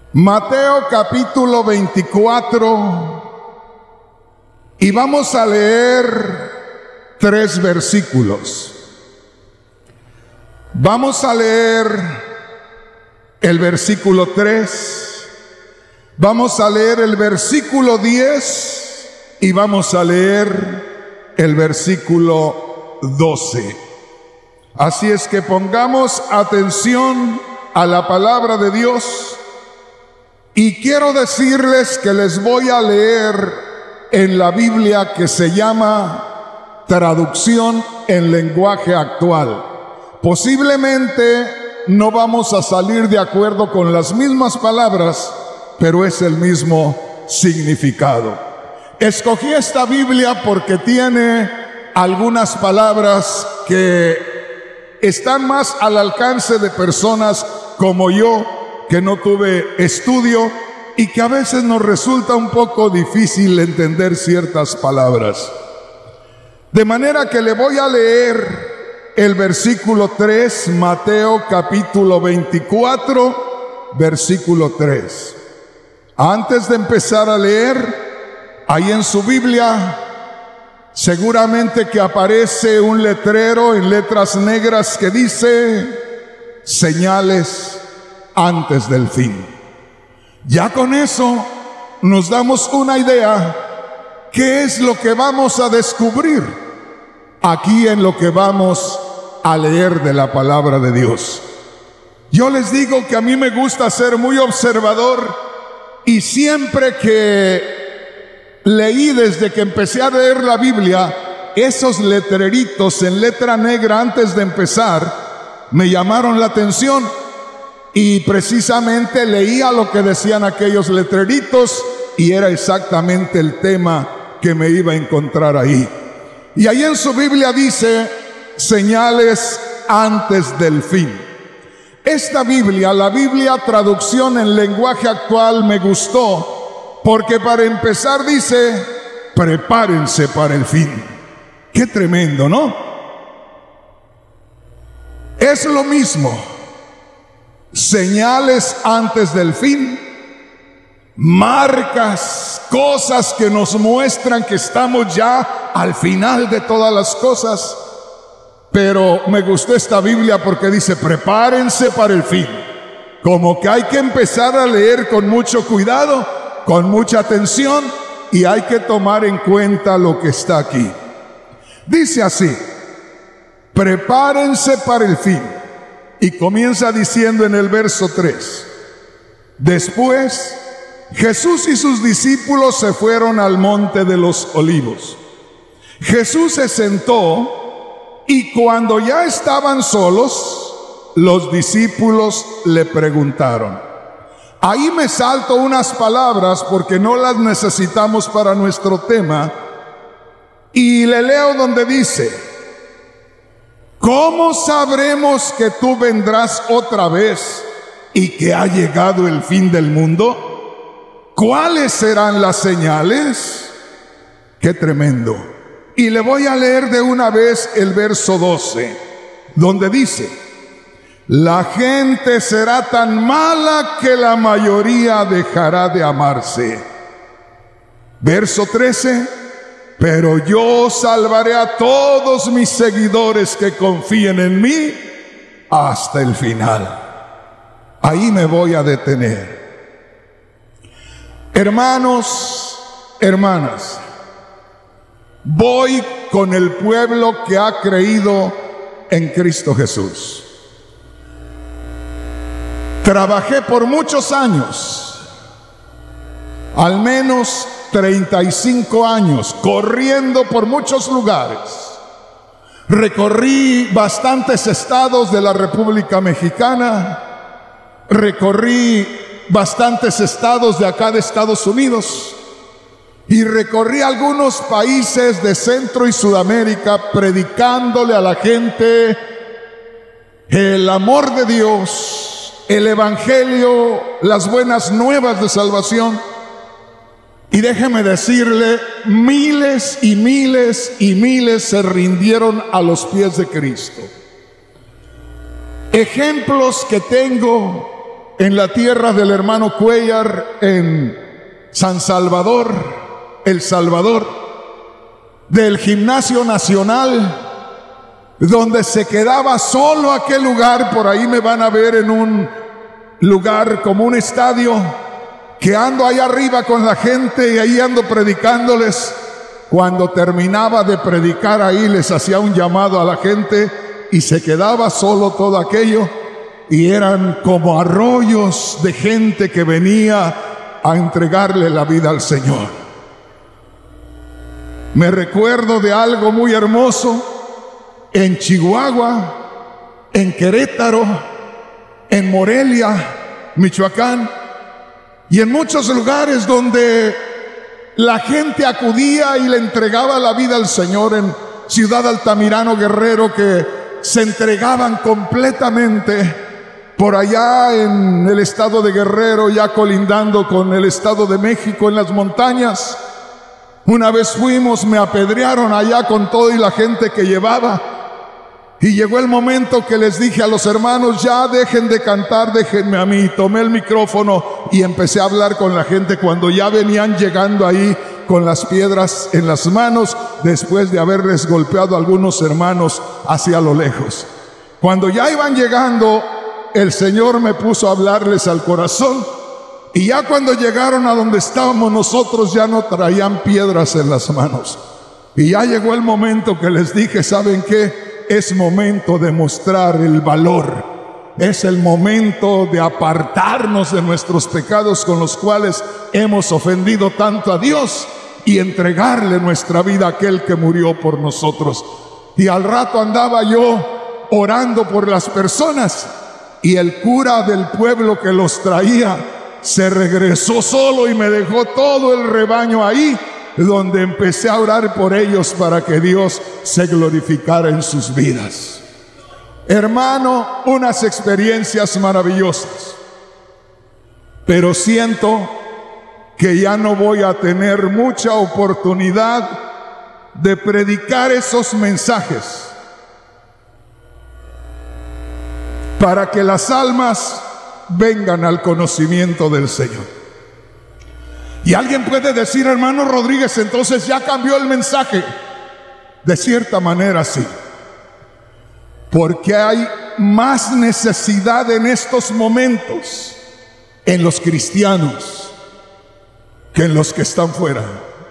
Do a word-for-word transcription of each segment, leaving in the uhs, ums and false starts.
Mateo capítulo veinticuatro, y vamos a leer tres versículos. Vamos a leer el versículo tres, vamos a leer el versículo diez y vamos a leer el versículo doce. Así es que pongamos atención a la palabra de Dios. Y quiero decirles que les voy a leer en la Biblia que se llama Traducción en Lenguaje Actual. Posiblemente no vamos a salir de acuerdo con las mismas palabras, pero es el mismo significado. Escogí esta Biblia porque tiene algunas palabras que están más al alcance de personas como yo, que no tuve estudio y que a veces nos resulta un poco difícil entender ciertas palabras. De manera que le voy a leer el versículo tres, Mateo capítulo veinticuatro, versículo tres. Antes de empezar a leer, ahí en su Biblia, seguramente que aparece un letrero en letras negras que dice: señales antes del fin. Ya con eso nos damos una idea qué es lo que vamos a descubrir aquí en lo que vamos a leer de la palabra de Dios. Yo les digo que a mí me gusta ser muy observador, y siempre que leí, desde que empecé a leer la Biblia, esos letreritos en letra negra antes de empezar me llamaron la atención. Y precisamente leía lo que decían aquellos letreritos y era exactamente el tema que me iba a encontrar ahí. Y ahí en su Biblia dice: señales antes del fin. Esta Biblia, la Biblia Traducción en Lenguaje Actual, me gustó porque para empezar dice: prepárense para el fin. Qué tremendo, ¿no? Es lo mismo. Señales antes del fin, marcas, cosas que nos muestran que estamos ya al final de todas las cosas. Pero me gustó esta Biblia porque dice: prepárense para el fin. Como que hay que empezar a leer con mucho cuidado, con mucha atención, y hay que tomar en cuenta lo que está aquí. Dice así: prepárense para el fin. Y comienza diciendo en el verso tres: después Jesús y sus discípulos se fueron al monte de los olivos. Jesús se sentó, y cuando ya estaban solos, los discípulos le preguntaron. Ahí me salto unas palabras porque no las necesitamos para nuestro tema, y le leo donde dice: ¿cómo sabremos que tú vendrás otra vez y que ha llegado el fin del mundo? ¿Cuáles serán las señales? ¡Qué tremendo! Y le voy a leer de una vez el verso doce, donde dice: la gente será tan mala que la mayoría dejará de amarse. Verso trece: pero yo salvaré a todos mis seguidores que confíen en mí hasta el final. Ahí me voy a detener. Hermanos, hermanas, voy con el pueblo que ha creído en Cristo Jesús. Trabajé por muchos años, al menos treinta y cinco años, corriendo por muchos lugares. Recorrí bastantes estados de la República Mexicana, recorrí bastantes estados de acá de Estados Unidos, y recorrí algunos países de Centro y Sudamérica predicándole a la gente el amor de Dios, el evangelio, las buenas nuevas de salvación. Y déjeme decirle, miles y miles y miles se rindieron a los pies de Cristo. Ejemplos que tengo en la tierra del hermano Cuellar, en San Salvador, El Salvador, del Gimnasio Nacional, donde se quedaba solo aquel lugar. Por ahí me van a ver en un lugar como un estadio, que ando ahí arriba con la gente y ahí ando predicándoles. Cuando terminaba de predicar ahí, les hacía un llamado a la gente y se quedaba solo todo aquello, y eran como arroyos de gente que venía a entregarle la vida al Señor. Me recuerdo de algo muy hermoso en Chihuahua, en Querétaro, en Morelia, Michoacán, y en muchos lugares donde la gente acudía y le entregaba la vida al Señor. En Ciudad Altamirano, Guerrero, que se entregaban completamente. Por allá en el estado de Guerrero, ya colindando con el estado de México, en las montañas, una vez fuimos, me apedrearon allá con todo y la gente que llevaba. Y llegó el momento que les dije a los hermanos: ya dejen de cantar, déjenme a mí. Tomé el micrófono y empecé a hablar con la gente cuando ya venían llegando ahí con las piedras en las manos, después de haberles golpeado a algunos hermanos hacia lo lejos. Cuando ya iban llegando, el Señor me puso a hablarles al corazón, y ya cuando llegaron a donde estábamos nosotros, ya no traían piedras en las manos. Y ya llegó el momento que les dije: ¿saben qué? Es momento de mostrar el valor. Es el momento de apartarnos de nuestros pecados con los cuales hemos ofendido tanto a Dios y entregarle nuestra vida a aquel que murió por nosotros. Y al rato andaba yo orando por las personas, y el cura del pueblo que los traía se regresó solo y me dejó todo el rebaño ahí, donde empecé a orar por ellos para que Dios se glorificara en sus vidas. Hermano, unas experiencias maravillosas, pero siento que ya no voy a tener mucha oportunidad de predicar esos mensajes para que las almas vengan al conocimiento del Señor. Y alguien puede decir: hermano Rodríguez, entonces ya cambió el mensaje. De cierta manera sí, porque hay más necesidad en estos momentos en los cristianos que en los que están fuera.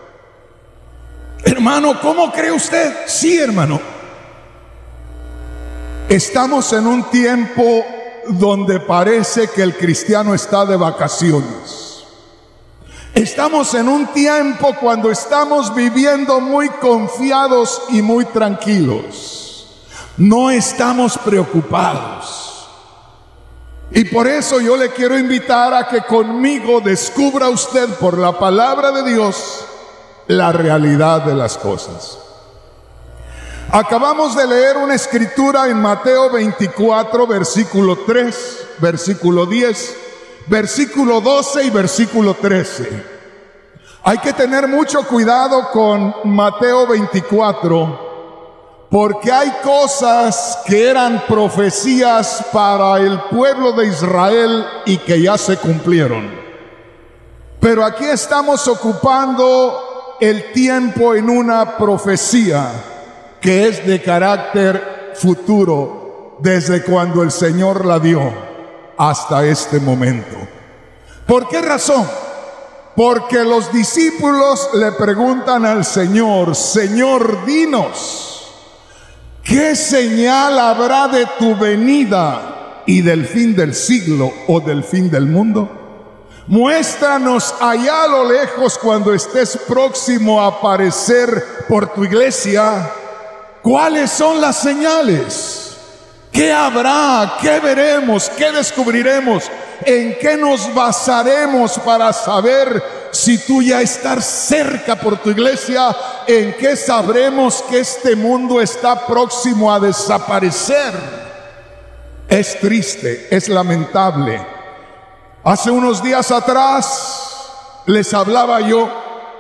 Hermano, ¿cómo cree usted? Sí, hermano, estamos en un tiempo donde parece que el cristiano está de vacaciones. Estamos en un tiempo cuando estamos viviendo muy confiados y muy tranquilos. No estamos preocupados. Y por eso yo le quiero invitar a que conmigo descubra usted por la palabra de Dios la realidad de las cosas. Acabamos de leer una escritura en Mateo veinticuatro, versículo tres, versículo diez, versículo doce y versículo trece. Hay que tener mucho cuidado con Mateo veinticuatro, porque hay cosas que eran profecías para el pueblo de Israel y que ya se cumplieron. Pero aquí estamos ocupando el tiempo en una profecía que es de carácter futuro, desde cuando el Señor la dio hasta este momento. ¿Por qué razón? Porque los discípulos le preguntan al Señor: Señor, dinos, ¿qué señal habrá de tu venida y del fin del siglo o del fin del mundo? Muéstranos allá a lo lejos, cuando estés próximo a aparecer por tu iglesia, ¿cuáles son las señales? ¿Qué habrá? ¿Qué veremos? ¿Qué descubriremos? ¿En qué nos basaremos para saber si tú ya estás cerca por tu iglesia? ¿En qué sabremos que este mundo está próximo a desaparecer? Es triste, es lamentable. Hace unos días atrás les hablaba yo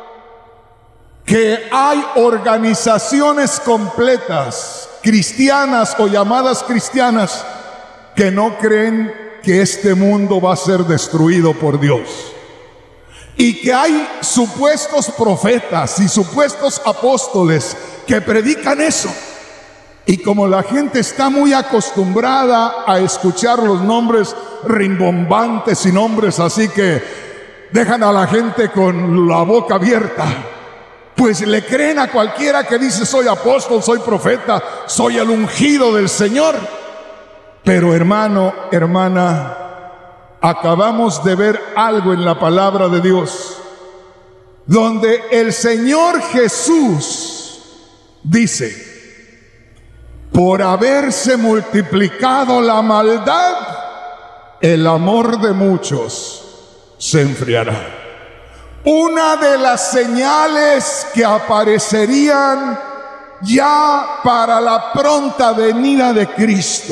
que hay organizaciones completas, cristianas o llamadas cristianas, que no creen que este mundo va a ser destruido por Dios. Y que hay supuestos profetas y supuestos apóstoles que predican eso. Y como la gente está muy acostumbrada a escuchar los nombres rimbombantes y nombres así que dejan a la gente con la boca abierta, pues le creen a cualquiera que dice soy apóstol, soy profeta, soy el ungido del Señor. Pero hermano, hermana, acabamos de ver algo en la palabra de Dios, donde el Señor Jesús dice: por haberse multiplicado la maldad, el amor de muchos se enfriará. Una de las señales que aparecerían ya para la pronta venida de Cristo,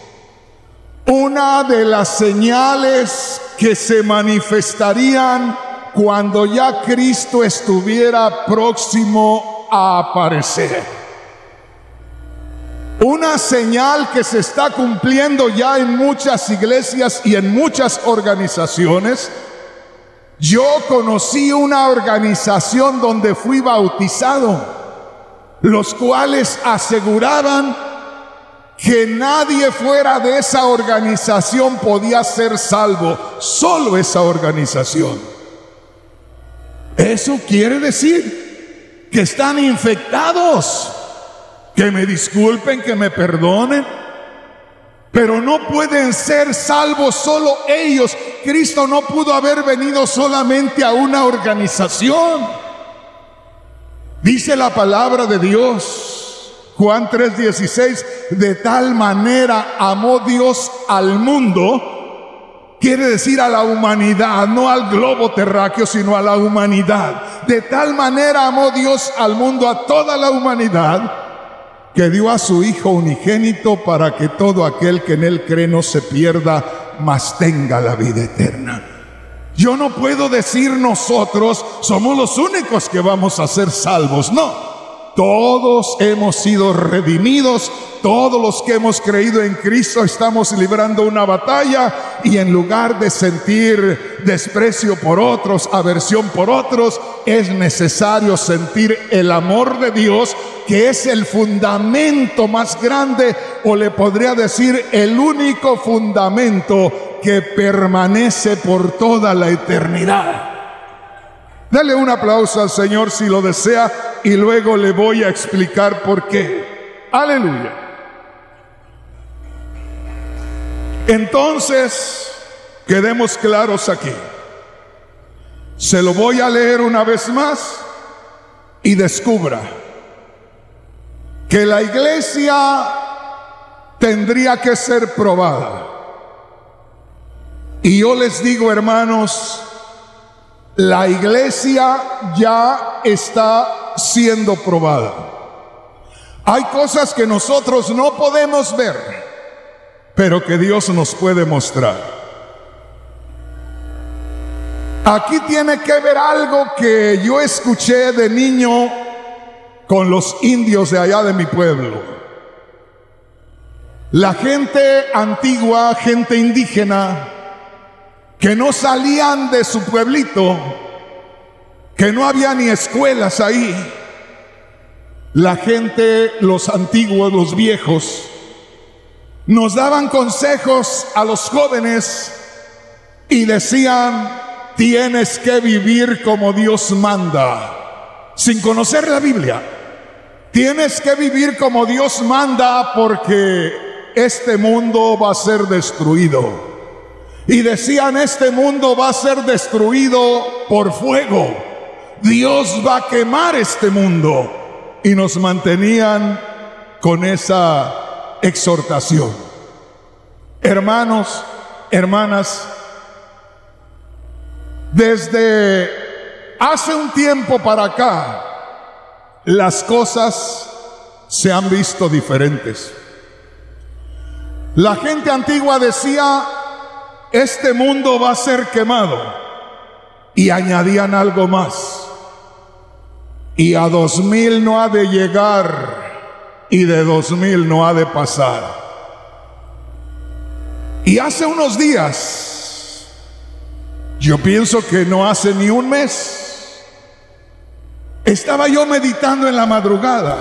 una de las señales que se manifestarían cuando ya Cristo estuviera próximo a aparecer. Una señal que se está cumpliendo ya en muchas iglesias y en muchas organizaciones. Yo conocí una organización donde fui bautizado, los cuales aseguraban que nadie fuera de esa organización podía ser salvo, solo esa organización. Eso quiere decir que están infectados. Que me disculpen, que me perdonen, pero no pueden ser salvos solo ellos. Cristo no pudo haber venido solamente a una organización. Dice la palabra de Dios, Juan tres dieciséis, de tal manera amó Dios al mundo, quiere decir a la humanidad, no al globo terráqueo, sino a la humanidad. De tal manera amó Dios al mundo, a toda la humanidad, que dio a su Hijo unigénito para que todo aquel que en Él cree no se pierda, mas tenga la vida eterna. Yo no puedo decir nosotros somos los únicos que vamos a ser salvos. No, todos hemos sido redimidos, todos los que hemos creído en Cristo estamos librando una batalla, y en lugar de sentir desprecio por otros, aversión por otros, es necesario sentir el amor de Dios, que es el fundamento más grande, o le podría decir el único fundamento que permanece por toda la eternidad. Dale un aplauso al Señor si lo desea, y luego le voy a explicar por qué. Aleluya. Entonces, quedemos claros aquí. Se lo voy a leer una vez más y descubra que la iglesia tendría que ser probada. Y yo les digo, hermanos, la iglesia ya está siendo probada. Hay cosas que nosotros no podemos ver, pero que Dios nos puede mostrar. Aquí tiene que ver algo que yo escuché de niño con los indios de allá de mi pueblo. La gente antigua, gente indígena, que no salían de su pueblito, que no había ni escuelas ahí. La gente, los antiguos, los viejos, nos daban consejos a los jóvenes y decían: tienes que vivir como Dios manda, sin conocer la Biblia. Tienes que vivir como Dios manda, porque este mundo va a ser destruido. Y decían: este mundo va a ser destruido por fuego. Dios va a quemar este mundo. Y nos mantenían con esa exhortación. Hermanos, hermanas, desde hace un tiempo para acá, las cosas se han visto diferentes. La gente antigua decía: este mundo va a ser quemado, y añadían algo más: y a dos mil no ha de llegar, y de dos mil no ha de pasar. Y hace unos días, yo pienso que no hace ni un mes, estaba yo meditando en la madrugada.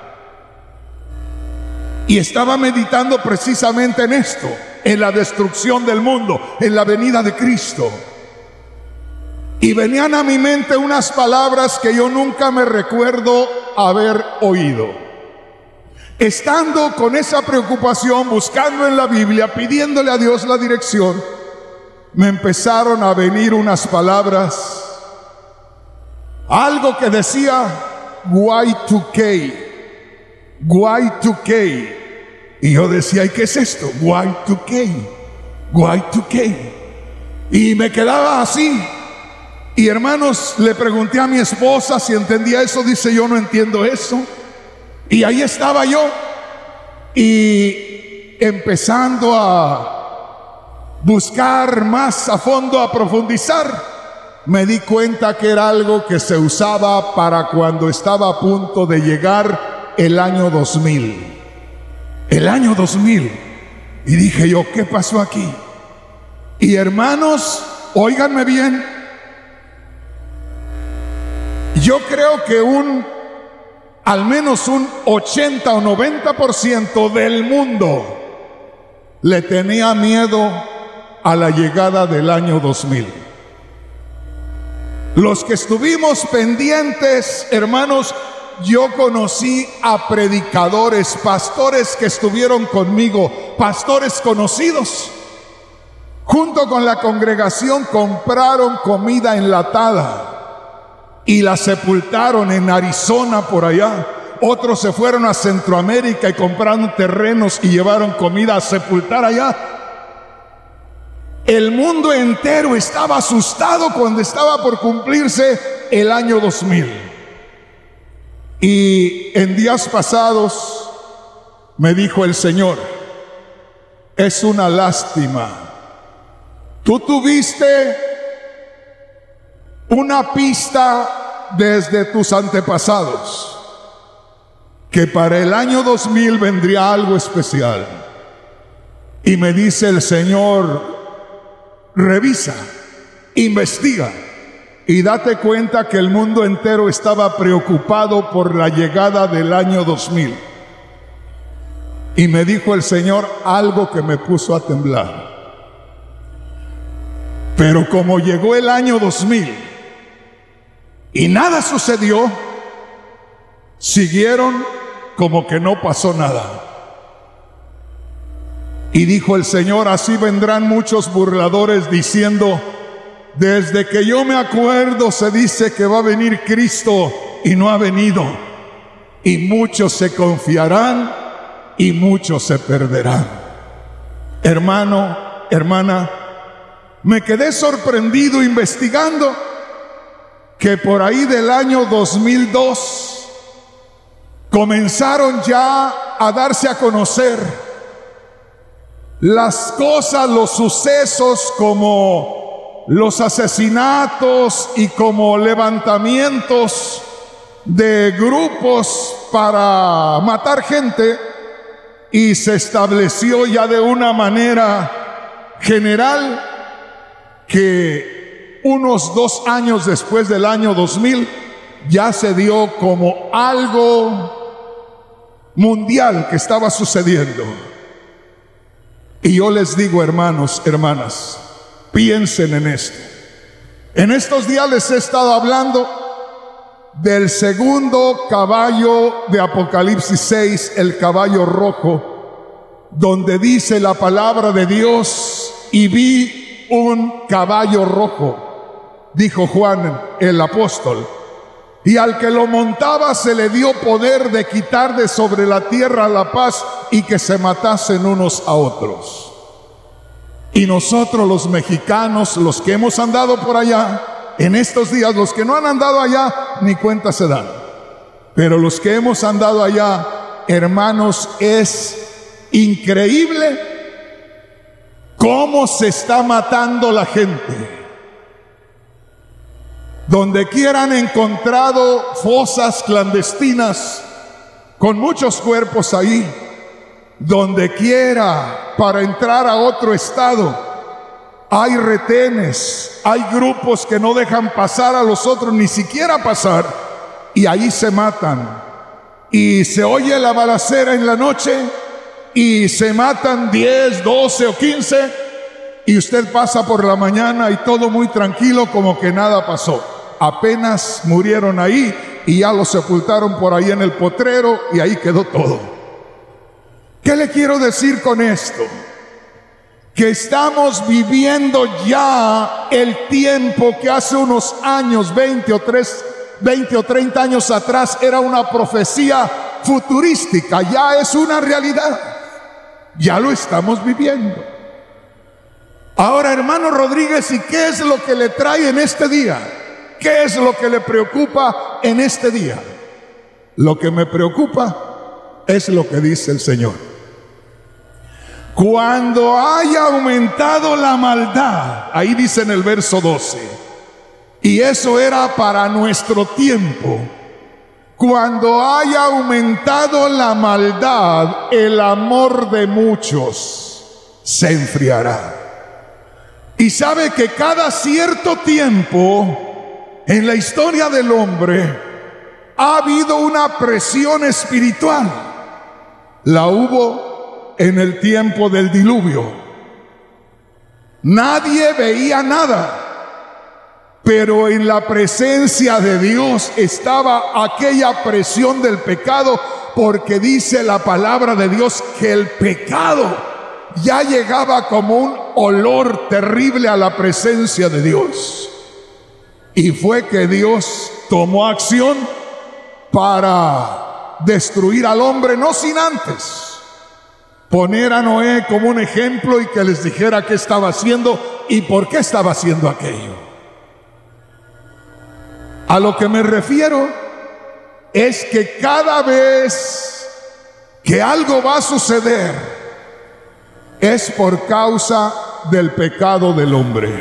Y estaba meditando precisamente en esto, en la destrucción del mundo, en la venida de Cristo. Y venían a mi mente unas palabras que yo nunca me recuerdo haber oído. Estando con esa preocupación, buscando en la Biblia, pidiéndole a Dios la dirección, me empezaron a venir unas palabras, algo que decía Y dos K, Y dos K. Y yo decía, ¿y qué es esto? Y dos K, Y dos K. Y me quedaba así. Y hermanos, le pregunté a mi esposa si entendía eso. Dice, yo no entiendo eso. Y ahí estaba yo, y empezando a buscar más a fondo, a profundizar, me di cuenta que era algo que se usaba para cuando estaba a punto de llegar el año dos mil. El año dos mil. Y dije yo, ¿qué pasó aquí? Y hermanos, óiganme bien, yo creo que un al menos un ochenta o noventa por ciento del mundo le tenía miedo a la llegada del año dos mil. Los que estuvimos pendientes, hermanos, yo conocí a predicadores, pastores que estuvieron conmigo, pastores conocidos. Junto con la congregación compraron comida enlatada y la sepultaron en Arizona, por allá. Otros se fueron a Centroamérica y compraron terrenos y llevaron comida a sepultar allá. El mundo entero estaba asustado cuando estaba por cumplirse el año dos mil. Y en días pasados me dijo el Señor, es una lástima. Tú tuviste una pista desde tus antepasados que para el año dos mil vendría algo especial. Y me dice el Señor, revisa, investiga y date cuenta que el mundo entero estaba preocupado por la llegada del año dos mil. Y me dijo el Señor algo que me puso a temblar. Pero como llegó el año dos mil y nada sucedió, siguieron como que no pasó nada. Y dijo el Señor, así vendrán muchos burladores diciendo, desde que yo me acuerdo se dice que va a venir Cristo y no ha venido. Y muchos se confiarán y muchos se perderán. Hermano, hermana, me quedé sorprendido investigando que por ahí del año dos mil dos comenzaron ya a darse a conocer las cosas, los sucesos, como los asesinatos y como levantamientos de grupos para matar gente, y se estableció ya de una manera general que unos dos años después del año dos mil ya se dio como algo mundial que estaba sucediendo. Y yo les digo, hermanos, hermanas, piensen en esto. En estos días les he estado hablando del segundo caballo de Apocalipsis seis, el caballo rojo, donde dice la palabra de Dios, y vi un caballo rojo, dijo Juan el apóstol, y al que lo montaba se le dio poder de quitar de sobre la tierra la paz y que se matasen unos a otros. Y nosotros los mexicanos, los que hemos andado por allá, en estos días, los que no han andado allá, ni cuenta se dan. Pero los que hemos andado allá, hermanos, es increíble cómo se está matando la gente. Donde quiera han encontrado fosas clandestinas con muchos cuerpos ahí. donde quiera para entrar a otro estado, hay retenes, hay grupos que no dejan pasar a los otros, ni siquiera pasar, y ahí se matan. Y se oye la balacera en la noche y se matan diez, doce o quince, y usted pasa por la mañana y todo muy tranquilo, como que nada pasó. Apenas murieron ahí y ya los sepultaron por ahí en el potrero y ahí quedó todo. ¿Qué le quiero decir con esto? Que estamos viviendo ya el tiempo que hace unos años, veinte o tres, veinte o treinta años atrás, era una profecía futurística. Ya es una realidad. Ya lo estamos viviendo. Ahora, hermano Rodríguez, ¿y qué es lo que le trae en este día? ¿Qué es lo que le preocupa en este día? Lo que me preocupa es lo que dice el Señor. Cuando haya aumentado la maldad, ahí dice en el verso doce, y eso era para nuestro tiempo. Cuando haya aumentado la maldad, el amor de muchos se enfriará. Y sabe que cada cierto tiempo en la historia del hombre ha habido una presión espiritual. La hubo en el tiempo del diluvio. Nadie veía nada, pero en la presencia de Dios estaba aquella presión del pecado, porque dice la palabra de Dios que el pecado ya llegaba como un olor terrible a la presencia de Dios. Y fue que Dios tomó acción para destruir al hombre, no sin antes poner a Noé como un ejemplo y que les dijera qué estaba haciendo y por qué estaba haciendo aquello. A lo que me refiero es que cada vez que algo va a suceder es por causa del pecado del hombre.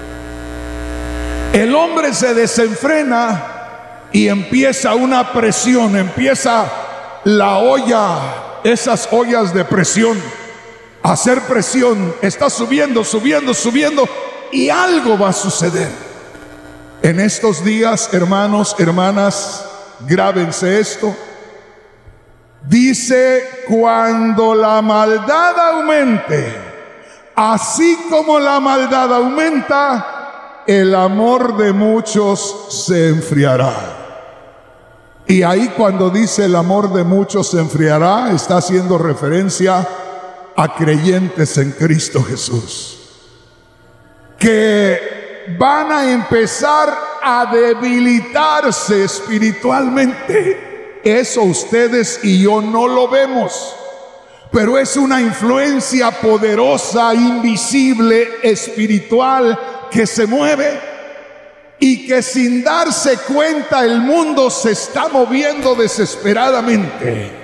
El hombre se desenfrena y empieza una presión, empieza la olla, esas ollas de presión, a hacer presión, está subiendo, subiendo, subiendo, y algo va a suceder. En estos días, hermanos, hermanas, grábense esto. Dice, cuando la maldad aumente, así como la maldad aumenta, el amor de muchos se enfriará. Y ahí cuando dice el amor de muchos se enfriará, está haciendo referencia a creyentes en Cristo Jesús, que van a empezar a debilitarse espiritualmente. Eso ustedes y yo no lo vemos, pero es una influencia poderosa, invisible, espiritual, que se mueve y que sin darse cuenta el mundo se está moviendo desesperadamente.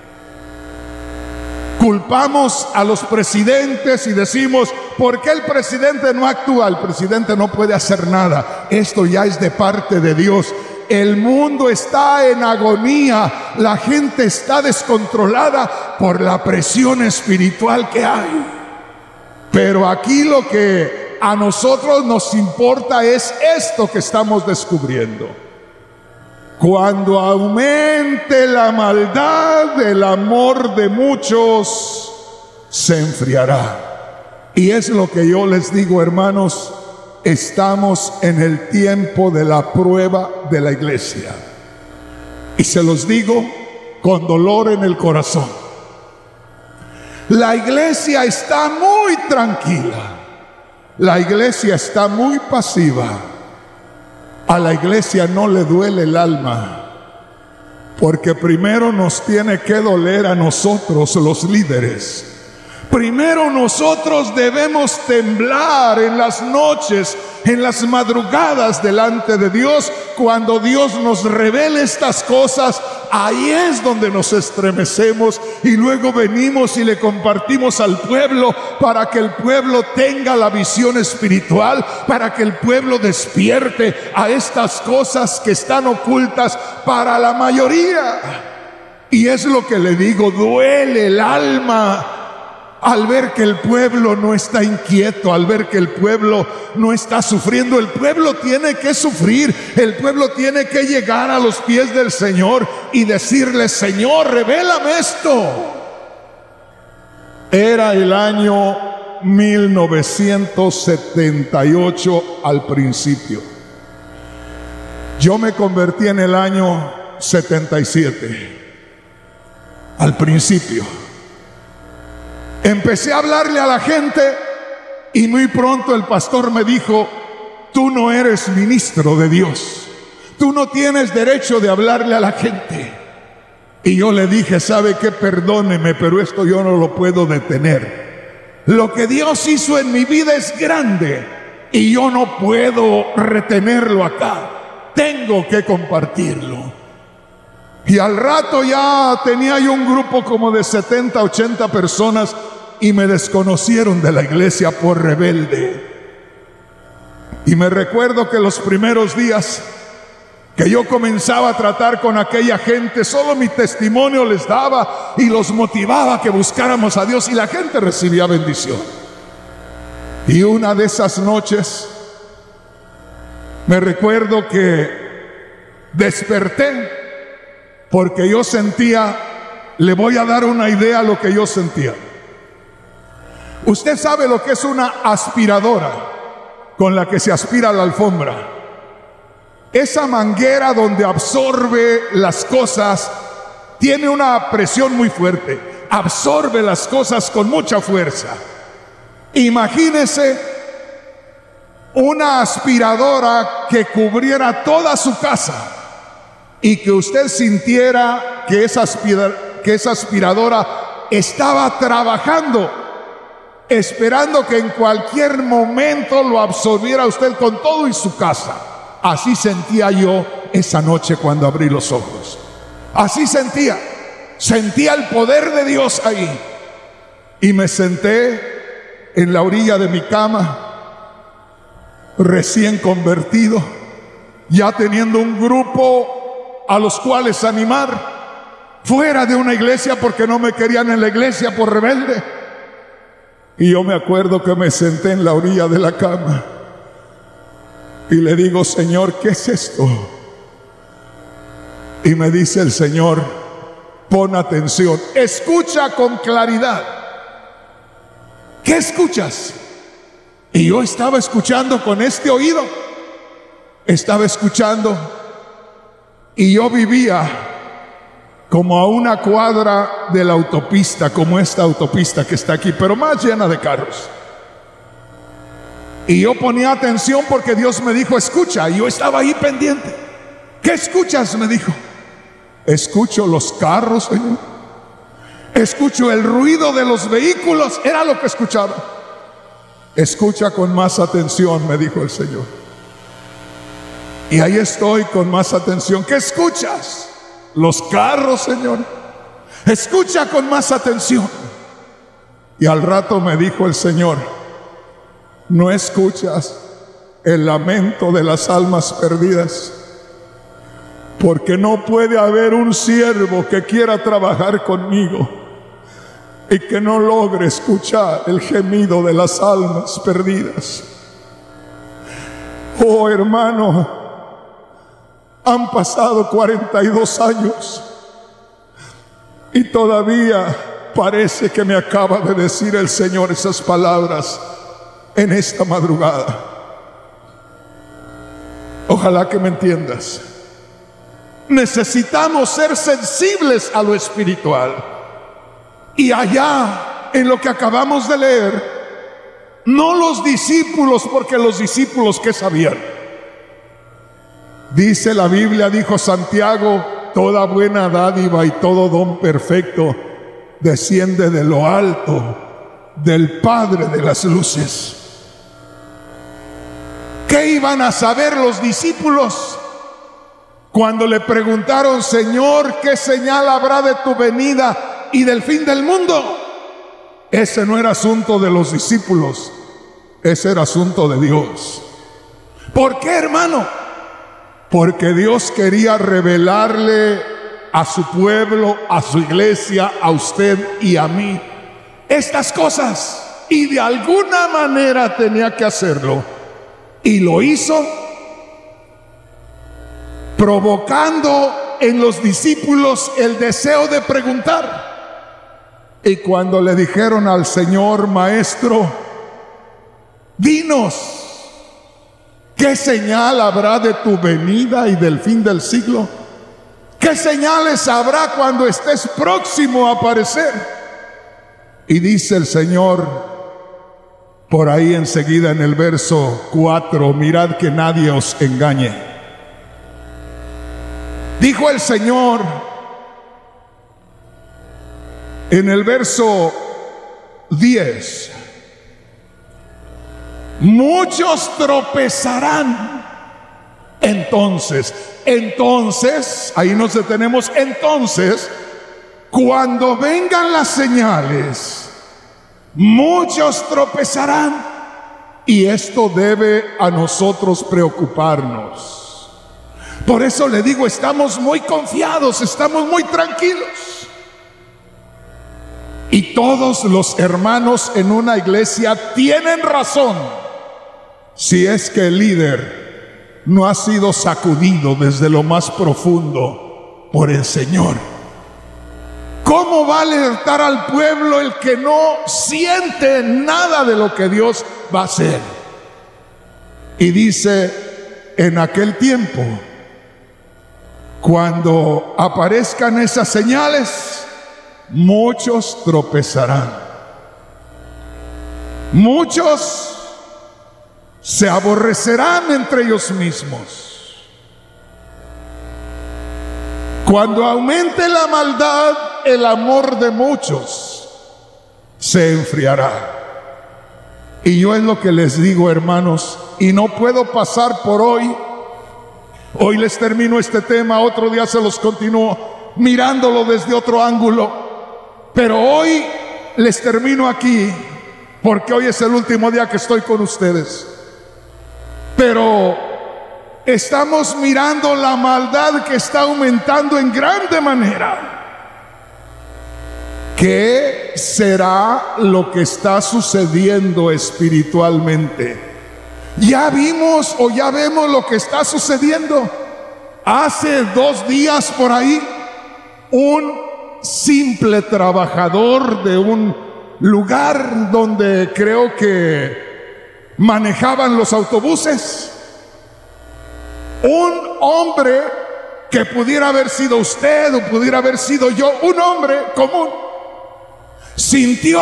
Culpamos a los presidentes y decimos, ¿por qué el presidente no actúa? El presidente no puede hacer nada. Esto ya es de parte de Dios. El mundo está en agonía, la gente está descontrolada por la presión espiritual que hay. Pero aquí lo que a nosotros nos importa es esto que estamos descubriendo. Cuando aumente la maldad, el amor de muchos se enfriará. Y es lo que yo les digo, hermanos. Estamos en el tiempo de la prueba de la iglesia. Y se los digo con dolor en el corazón. La iglesia está muy tranquila. La iglesia está muy pasiva. A la iglesia no le duele el alma, porque primero nos tiene que doler a nosotros, los líderes. Primero nosotros debemos temblar en las noches, en las madrugadas delante de Dios. Cuando Dios nos revele estas cosas, ahí es donde nos estremecemos y luego venimos y le compartimos al pueblo para que el pueblo tenga la visión espiritual, para que el pueblo despierte a estas cosas que están ocultas para la mayoría. Y es lo que le digo, duele el alma al ver que el pueblo no está inquieto, al ver que el pueblo no está sufriendo. El pueblo tiene que sufrir, el pueblo tiene que llegar a los pies del Señor y decirle: Señor, revélame esto. Era el año mil novecientos setenta y ocho al principio. Yo me convertí en el año setenta y siete, al principio. Empecé a hablarle a la gente y muy pronto el pastor me dijo: tú no eres ministro de Dios, tú no tienes derecho de hablarle a la gente. Y yo le dije: ¿sabe qué? Perdóneme, pero esto yo no lo puedo detener. Lo que Dios hizo en mi vida es grande y yo no puedo retenerlo acá. Tengo que compartirlo. Y al rato ya tenía yo un grupo como de setenta, ochenta personas y me desconocieron de la iglesia por rebelde. Y me recuerdo que los primeros días que yo comenzaba a tratar con aquella gente, solo mi testimonio les daba y los motivaba a que buscáramos a Dios, y la gente recibía bendición. Y una de esas noches me recuerdo que desperté porque yo sentía, le voy a dar una idea a lo que yo sentía. Usted sabe lo que es una aspiradora con la que se aspira la alfombra. Esa manguera donde absorbe las cosas tiene una presión muy fuerte, absorbe las cosas con mucha fuerza. Imagínese una aspiradora que cubriera toda su casa y que usted sintiera que esa, aspira, que esa aspiradora estaba trabajando, esperando que en cualquier momento lo absorbiera usted con todo y su casa. Así sentía yo esa noche cuando abrí los ojos. Así sentía, sentía el poder de Dios ahí. Y me senté en la orilla de mi cama, recién convertido, ya teniendo un grupo a los cuales animar, fuera de una iglesia porque no me querían en la iglesia por rebelde. Y yo me acuerdo que me senté en la orilla de la cama y le digo: Señor, ¿qué es esto? Y me dice el Señor: pon atención, escucha con claridad. ¿Qué escuchas? Y yo estaba escuchando con este oído, estaba escuchando, y yo vivía como a una cuadra de la autopista, como esta autopista que está aquí, pero más llena de carros. Y yo ponía atención porque Dios me dijo: escucha. Y yo estaba ahí pendiente. ¿Qué escuchas?, me dijo. Escucho los carros, Señor. Escucho el ruido de los vehículos. Era lo que escuchaba. Escucha con más atención, me dijo el Señor. Y ahí estoy con más atención. ¿Qué escuchas? Los carros, Señor. Escucha con más atención. Y al rato me dijo el Señor: ¿no escuchas el lamento de las almas perdidas? Porque no puede haber un siervo que quiera trabajar conmigo y que no logre escuchar el gemido de las almas perdidas. Oh, hermano, han pasado cuarenta y dos años y todavía parece que me acaba de decir el Señor esas palabras en esta madrugada. Ojalá que me entiendas. Necesitamos ser sensibles a lo espiritual. Y allá, en lo que acabamos de leer, no los discípulos, porque los discípulos, ¿qué sabían? Dice la Biblia, dijo Santiago: toda buena dádiva y todo don perfecto desciende de lo alto, del Padre de las luces. ¿Qué iban a saber los discípulos cuando le preguntaron: Señor, ¿qué señal habrá de tu venida y del fin del mundo? Ese no era asunto de los discípulos, ese era asunto de Dios. ¿Por qué, hermano? Porque Dios quería revelarle a su pueblo, a su iglesia, a usted y a mí estas cosas. Y de alguna manera tenía que hacerlo. Y lo hizo, provocando en los discípulos el deseo de preguntar. Y cuando le dijeron al Señor: Maestro, dinos, ¿qué señal habrá de tu venida y del fin del siglo? ¿Qué señales habrá cuando estés próximo a aparecer? Y dice el Señor, por ahí enseguida en el verso cuatro: mirad que nadie os engañe. Dijo el Señor en el verso diez: muchos tropezarán. Entonces, entonces, ahí nos detenemos. Entonces, cuando vengan las señales, muchos tropezarán. Y esto debe a nosotros preocuparnos. Por eso le digo, estamos muy confiados, estamos muy tranquilos. Y todos los hermanos en una iglesia tienen razón, si es que el líder no ha sido sacudido desde lo más profundo por el Señor. ¿Cómo va a alertar al pueblo el que no siente nada de lo que Dios va a hacer? Y dice: en aquel tiempo, cuando aparezcan esas señales, muchos tropezarán. Muchos se aborrecerán entre ellos mismos. Cuando aumente la maldad, el amor de muchos se enfriará. Y yo es lo que les digo, hermanos, y no puedo pasar por hoy. Hoy les termino este tema, otro día se los continúo mirándolo desde otro ángulo. Pero hoy les termino aquí, porque hoy es el último día que estoy con ustedes. Pero estamos mirando la maldad que está aumentando en grande manera. ¿Qué será lo que está sucediendo espiritualmente? Ya vimos o ya vemos lo que está sucediendo. Hace dos días por ahí, un simple trabajador de un lugar donde creo que manejaban los autobuses, un hombre que pudiera haber sido usted o pudiera haber sido yo, un hombre común, sintió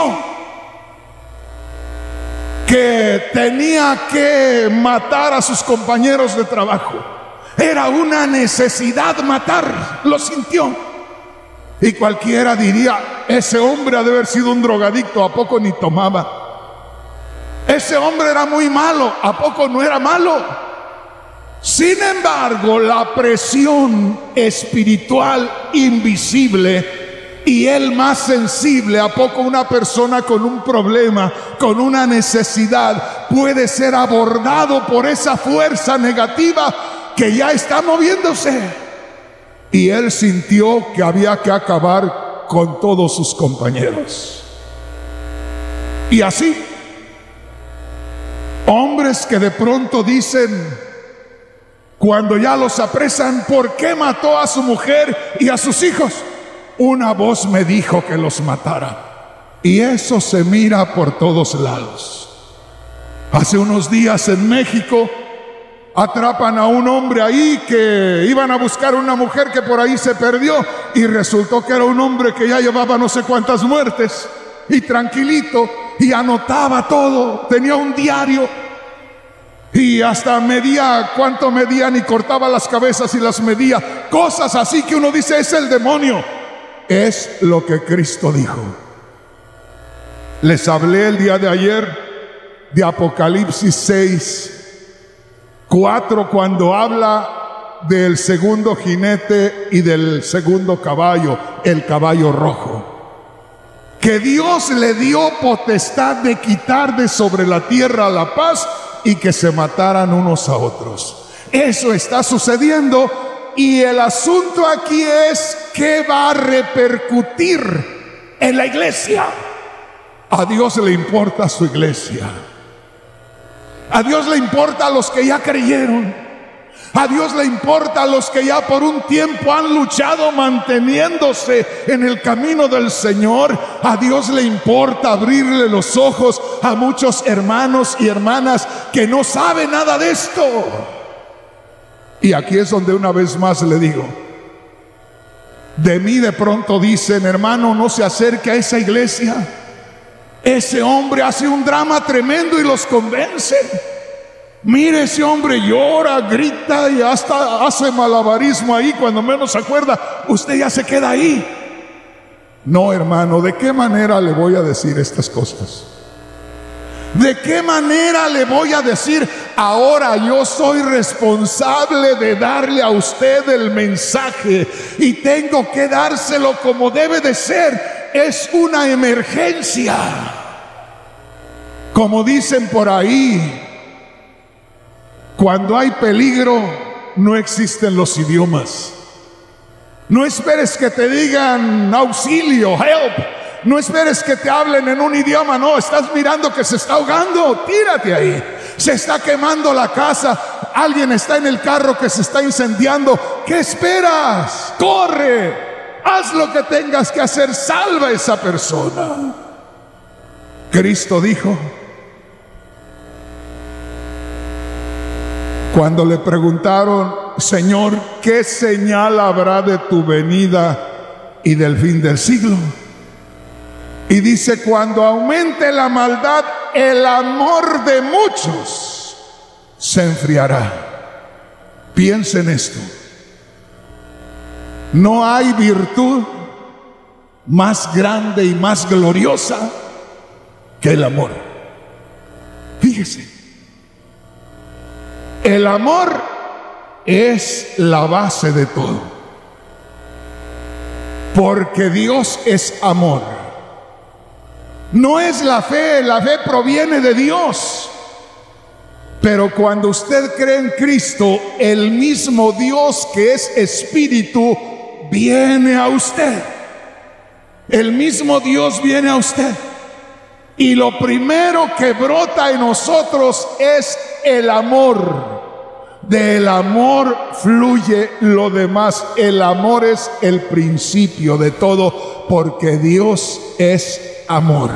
que tenía que matar a sus compañeros de trabajo. Era una necesidad matar, lo sintió. Y cualquiera diría: ese hombre ha de haber sido un drogadicto, ¿a poco ni tomaba? Ese hombre era muy malo, ¿a poco no era malo? Sin embargo, la presión espiritual invisible, y él más sensible, ¿a poco una persona con un problema, con una necesidad, puede ser abordado por esa fuerza negativa que ya está moviéndose? Y él sintió que había que acabar con todos sus compañeros. Y así, hombres que de pronto dicen, cuando ya los apresan: ¿por qué mató a su mujer y a sus hijos? Una voz me dijo que los matara. Y eso se mira por todos lados. Hace unos días en México atrapan a un hombre ahí que iban a buscar a una mujer que por ahí se perdió, y resultó que era un hombre que ya llevaba no sé cuántas muertes, y tranquilito, y anotaba todo, tenía un diario, y hasta medía cuánto medían y cortaba las cabezas y las medía, cosas así que uno dice: es el demonio. Es lo que Cristo dijo. Les hablé el día de ayer de Apocalipsis seis cuatro, cuando habla del segundo jinete y del segundo caballo, el caballo rojo, que Dios le dio potestad de quitar de sobre la tierra la paz y que se mataran unos a otros. Eso está sucediendo y el asunto aquí es qué va a repercutir en la iglesia. A Dios le importa su iglesia. A Dios le importa a los que ya creyeron. A Dios le importa a los que ya por un tiempo han luchado manteniéndose en el camino del Señor. A Dios le importa abrirle los ojos a muchos hermanos y hermanas que no saben nada de esto. Y aquí es donde una vez más le digo, de mí de pronto dicen, hermano, no se acerque a esa iglesia. Ese hombre hace un drama tremendo y los convence. Mire, ese hombre llora, grita y hasta hace malabarismo ahí. Cuando menos se acuerda, usted ya se queda ahí. No, hermano, ¿de qué manera le voy a decir estas cosas? ¿De qué manera le voy a decir, ahora yo soy responsable de darle a usted el mensaje y tengo que dárselo como debe de ser? Es una emergencia. Como dicen por ahí, cuando hay peligro, no existen los idiomas. No esperes que te digan auxilio, help. No esperes que te hablen en un idioma. No, estás mirando que se está ahogando. Tírate ahí. Se está quemando la casa. Alguien está en el carro que se está incendiando. ¿Qué esperas? Corre. Haz lo que tengas que hacer. Salva a esa persona. Cristo dijo, cuando le preguntaron, Señor, ¿qué señal habrá de tu venida y del fin del siglo? Y dice, cuando aumente la maldad, el amor de muchos se enfriará. Piensa en esto. No hay virtud más grande y más gloriosa que el amor. Fíjese. El amor es la base de todo. Porque Dios es amor. No es la fe, la fe proviene de Dios. Pero cuando usted cree en Cristo, el mismo Dios que es espíritu viene a usted. El mismo Dios viene a usted. Y lo primero que brota en nosotros es el amor. Del amor fluye lo demás. El amor es el principio de todo, porque Dios es amor.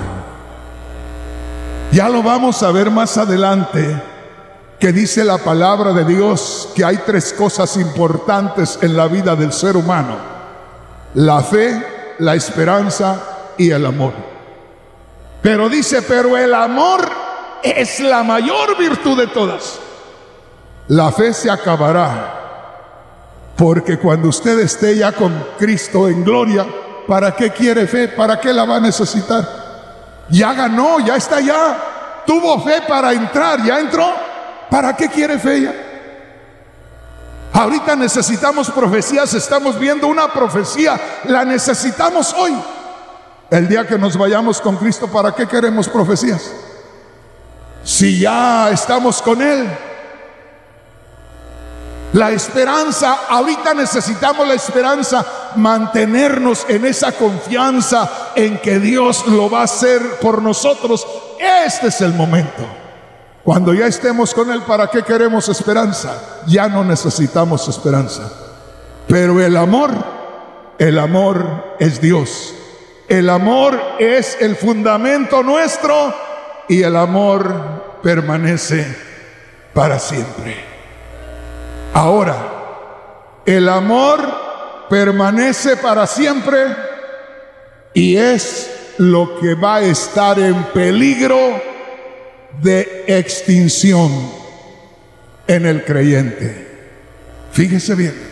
Ya lo vamos a ver más adelante, que dice la palabra de Dios que hay tres cosas importantes en la vida del ser humano: la fe, la esperanza y el amor. Pero dice, pero el amor es la mayor virtud de todas. La fe se acabará, porque cuando usted esté ya con Cristo en gloria, ¿para qué quiere fe? ¿Para qué la va a necesitar? Ya ganó, ya está ya. Tuvo fe para entrar, ya entró. ¿Para qué quiere fe ya? Ahorita necesitamos profecías, estamos viendo una profecía, la necesitamos hoy. El día que nos vayamos con Cristo, ¿para qué queremos profecías? Si ya estamos con Él. La esperanza, ahorita necesitamos la esperanza, mantenernos en esa confianza en que Dios lo va a hacer por nosotros. Este es el momento. Cuando ya estemos con Él, ¿para qué queremos esperanza? Ya no necesitamos esperanza. Pero el amor, el amor es Dios. El amor es el fundamento nuestro y el amor permanece para siempre. Ahora, el amor permanece para siempre y es lo que va a estar en peligro de extinción en el creyente. Fíjese bien.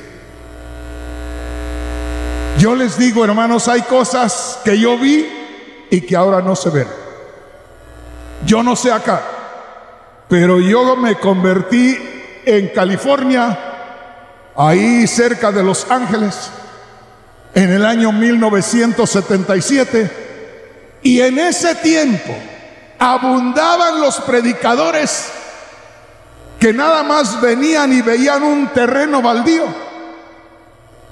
Yo les digo, hermanos, hay cosas que yo vi y que ahora no se ven. Yo no sé acá, pero yo me convertí en California, ahí cerca de Los Ángeles, en el año mil novecientos setenta y siete, y en ese tiempo abundaban los predicadores que nada más venían y veían un terreno baldío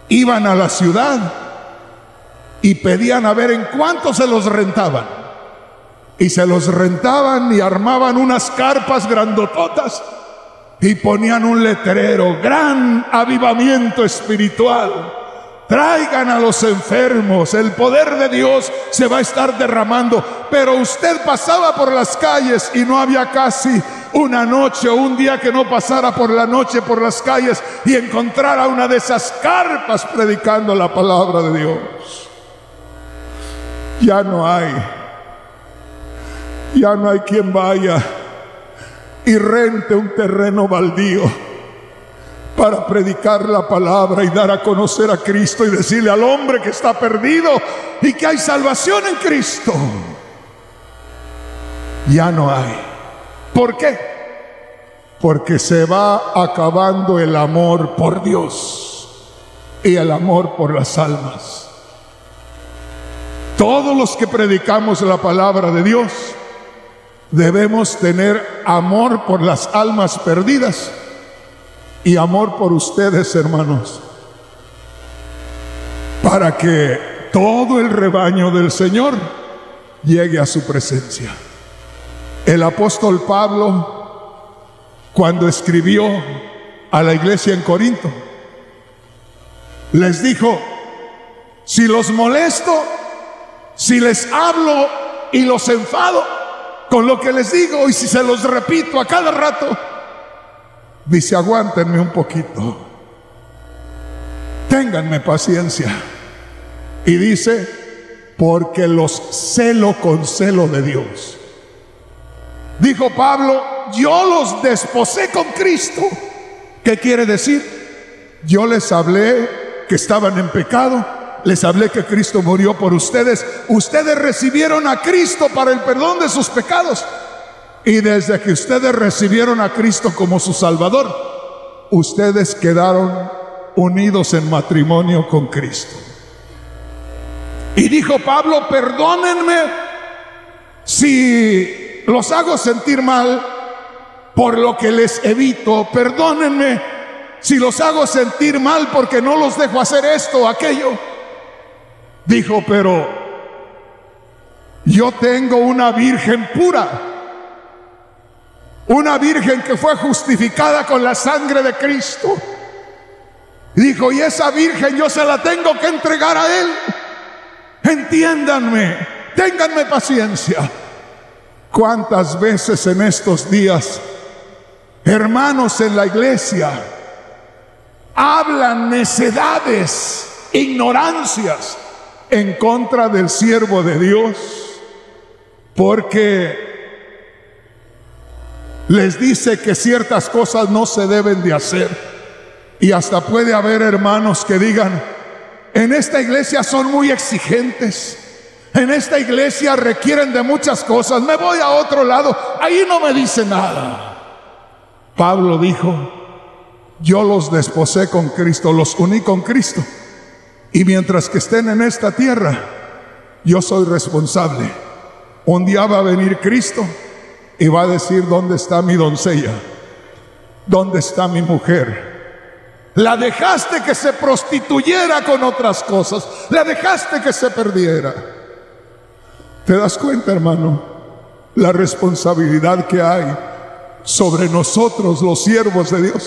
iban a la ciudad y pedían a ver en cuánto se los rentaban. Y se los rentaban y armaban unas carpas grandototas y ponían un letrero: gran avivamiento espiritual. Traigan a los enfermos, el poder de Dios se va a estar derramando. Pero usted pasaba por las calles y no había casi una noche o un día que no pasara por la noche por las calles y encontrara una de esas carpas predicando la palabra de Dios. Ya no hay, ya no hay quien vaya y rente un terreno baldío para predicar la palabra y dar a conocer a Cristo y decirle al hombre que está perdido y que hay salvación en Cristo. Ya no hay. ¿Por qué? Porque se va acabando el amor por Dios y el amor por las almas. Todos los que predicamos la palabra de Dios debemos tener amor por las almas perdidas y amor por ustedes, hermanos, para que todo el rebaño del Señor llegue a su presencia. El apóstol Pablo, cuando escribió a la iglesia en Corinto, les dijo: si los molesto, si les hablo y los enfado con lo que les digo, y si se los repito a cada rato, dice, aguántenme un poquito, ténganme paciencia. Y dice, porque los celo con celo de Dios. Dijo Pablo, yo los desposé con Cristo. ¿Qué quiere decir? Yo les hablé que estaban en pecado, les hablé que Cristo murió por ustedes. Ustedes recibieron a Cristo para el perdón de sus pecados. Y desde que ustedes recibieron a Cristo como su Salvador, ustedes quedaron unidos en matrimonio con Cristo. Y dijo Pablo, perdónenme si los hago sentir mal por lo que les evito. Perdónenme si los hago sentir mal porque no los dejo hacer esto o aquello. Dijo, pero yo tengo una virgen pura, una virgen que fue justificada con la sangre de Cristo. Dijo, y esa virgen yo se la tengo que entregar a Él. Entiéndanme, ténganme paciencia. ¿Cuántas veces en estos días hermanos en la iglesia hablan necedades, ignorancias en contra del siervo de Dios? Porque les dice que ciertas cosas no se deben de hacer. Y hasta puede haber hermanos que digan, en esta iglesia son muy exigentes, en esta iglesia requieren de muchas cosas, me voy a otro lado, ahí no me dice nada. Pablo dijo, yo los desposé con Cristo, los uní con Cristo, y mientras que estén en esta tierra, yo soy responsable. Un día va a venir Cristo y va a decir, ¿dónde está mi doncella? ¿Dónde está mi mujer? La dejaste que se prostituyera con otras cosas, la dejaste que se perdiera. ¿Te das cuenta, hermano? La responsabilidad que hay sobre nosotros, los siervos de Dios.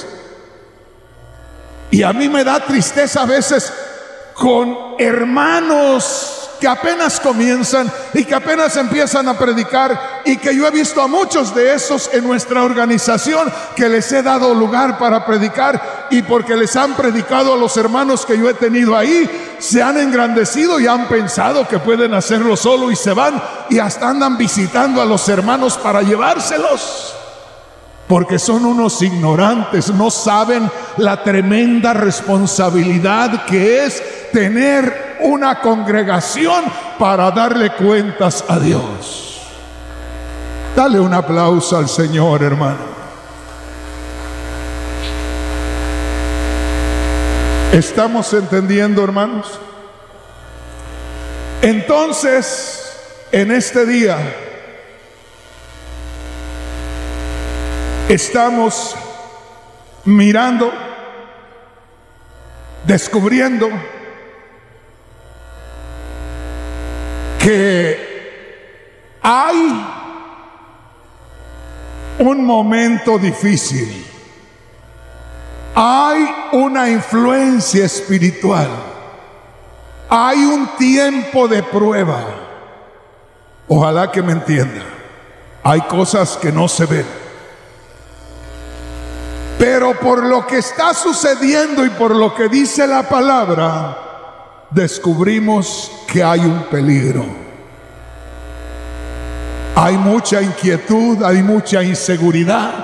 Y a mí me da tristeza a veces con hermanos que apenas comienzan y que apenas empiezan a predicar, y que yo he visto a muchos de esos en nuestra organización que les he dado lugar para predicar, y porque les han predicado a los hermanos que yo he tenido ahí, se han engrandecido y han pensado que pueden hacerlo solo y se van y hasta andan visitando a los hermanos para llevárselos, porque son unos ignorantes, no saben la tremenda responsabilidad que es tener una congregación para darle cuentas a Dios. Dale un aplauso al Señor, hermano. ¿Estamos entendiendo, hermanos? Entonces, en este día estamos mirando descubriendo que hay un momento difícil, hay una influencia espiritual, hay un tiempo de prueba. Ojalá que me entienda. Hay cosas que no se ven, pero por lo que está sucediendo y por lo que dice la palabra, descubrimos que hay un peligro. Hay mucha inquietud, hay mucha inseguridad.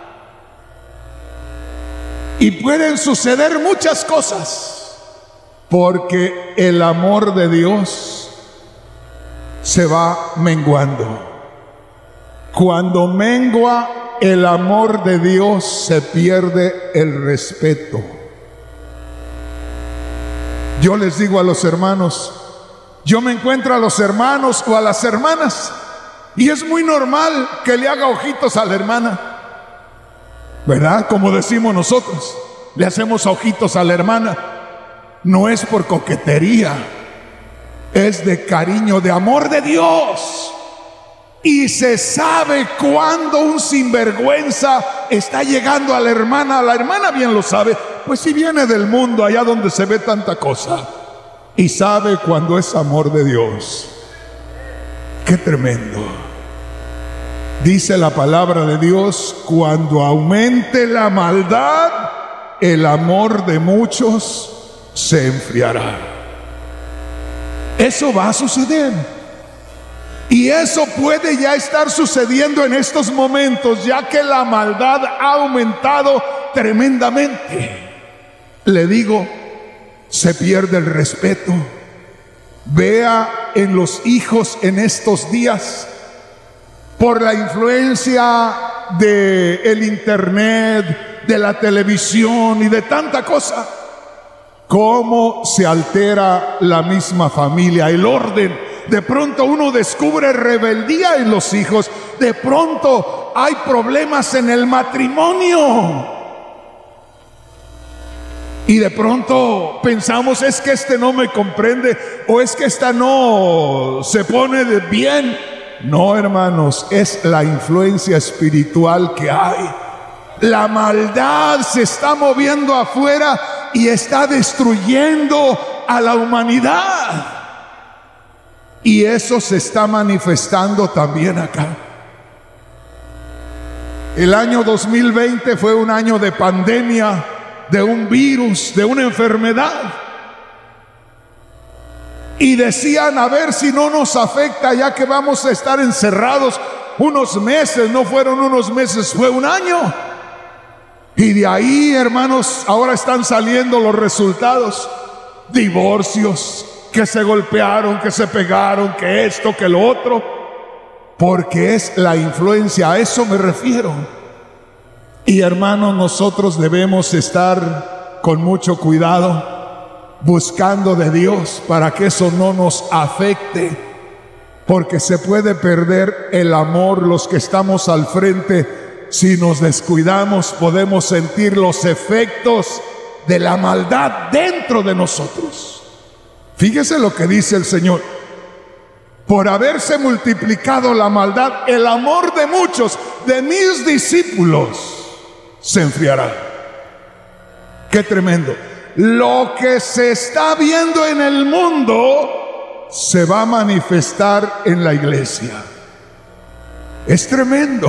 Y pueden suceder muchas cosas, porque el amor de Dios se va menguando. Cuando mengua el amor de Dios, se pierde el respeto. Yo les digo a los hermanos, yo me encuentro a los hermanos o a las hermanas, y es muy normal que le haga ojitos a la hermana, ¿verdad? Como decimos nosotros, le hacemos ojitos a la hermana. No es por coquetería, es de cariño, de amor de Dios. Y se sabe cuando un sinvergüenza está llegando a la hermana. La hermana bien lo sabe, pues si viene del mundo allá donde se ve tanta cosa, y sabe cuando es amor de Dios. Qué tremendo. Dice la palabra de Dios: cuando aumente la maldad, el amor de muchos se enfriará. Eso va a suceder. Y eso puede ya estar sucediendo en estos momentos, ya que la maldad ha aumentado tremendamente. Le digo, se pierde el respeto. Vea en los hijos en estos días, por la influencia del internet, de la televisión y de tanta cosa, cómo se altera la misma familia, el orden. De pronto uno descubre rebeldía en los hijos. De pronto hay problemas en el matrimonio. Y de pronto pensamos, es que este no me comprende, o es que esta no se pone de bien. No, hermanos, es la influencia espiritual que hay. La maldad se está moviendo afuera y está destruyendo a la humanidad. Y eso se está manifestando también acá. El año dos mil veinte fue un año de pandemia, de un virus, de una enfermedad. Y decían, a ver si no nos afecta, ya que vamos a estar encerrados unos meses. No fueron unos meses, fue un año. Y de ahí, hermanos, ahora están saliendo los resultados. Divorcios, que se golpearon, que se pegaron, que esto, que lo otro, porque es la influencia, a eso me refiero. Y hermanos, nosotros debemos estar con mucho cuidado, buscando de Dios para que eso no nos afecte, porque se puede perder el amor. Los que estamos al frente, si nos descuidamos, podemos sentir los efectos de la maldad dentro de nosotros. Fíjese lo que dice el Señor: por haberse multiplicado la maldad, el amor de muchos de mis discípulos se enfriará. Qué tremendo. Lo que se está viendo en el mundo se va a manifestar en la iglesia. Es tremendo.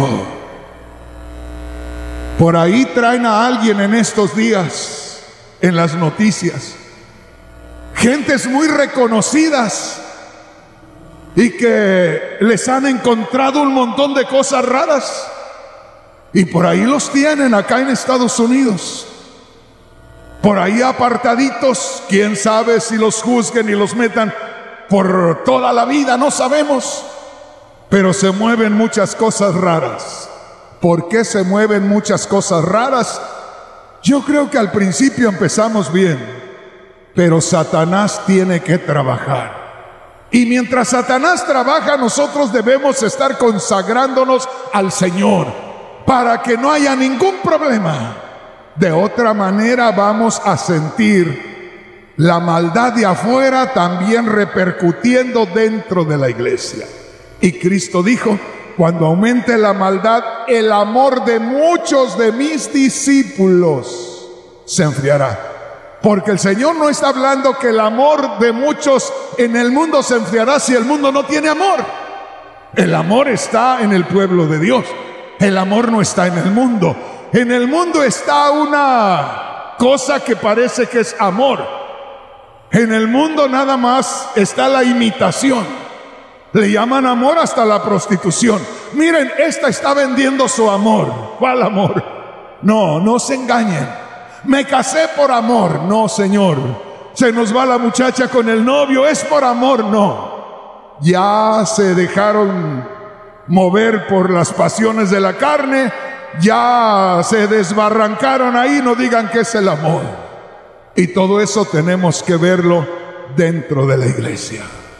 Por ahí traen a alguien en estos días en las noticias, gentes muy reconocidas, y que les han encontrado un montón de cosas raras, y por ahí los tienen acá en Estados Unidos, por ahí apartaditos. Quién sabe si los juzguen y los metan por toda la vida, no sabemos, pero se mueven muchas cosas raras. ¿Por qué se mueven muchas cosas raras? Yo creo que al principio empezamos bien, pero Satanás tiene que trabajar. Y mientras Satanás trabaja, nosotros debemos estar consagrándonos al Señor para que no haya ningún problema. De otra manera vamos a sentir la maldad de afuera también repercutiendo dentro de la iglesia. Y Cristo dijo: cuando aumente la maldad, el amor de muchos de mis discípulos se enfriará. Porque el Señor no está hablando que el amor de muchos en el mundo se enfriará si el mundo no tiene amor. El amor está en el pueblo de Dios. El amor no está en el mundo. En el mundo está una cosa que parece que es amor. En el mundo nada más está la imitación. Le llaman amor hasta la prostitución. Miren, esta está vendiendo su amor. ¿Cuál amor? No, no se engañen. Me casé por amor. No, Señor. Se nos va la muchacha con el novio. Es por amor. No. Ya se dejaron mover por las pasiones de la carne. Ya se desbarrancaron ahí. No digan que es el amor. Y todo eso tenemos que verlo dentro de la iglesia.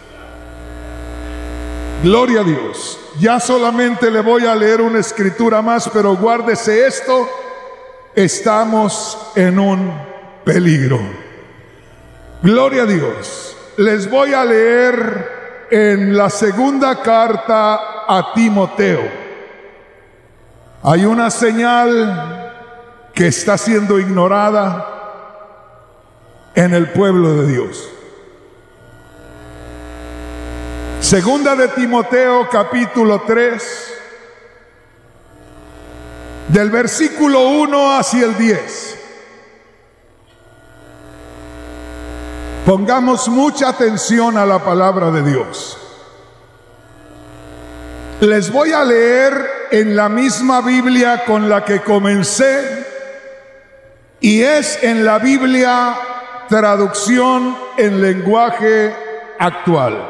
Gloria a Dios. Ya solamente le voy a leer una escritura más, pero guárdese esto. Estamos en un peligro. Gloria a Dios. Les voy a leer en la segunda carta a Timoteo. Hay una señal que está siendo ignorada en el pueblo de Dios. Segunda de Timoteo, capítulo tres, del versículo uno hacia el diez. Pongamos mucha atención a la palabra de Dios. Les voy a leer en la misma Biblia con la que comencé, y es en la Biblia traducción en lenguaje actual.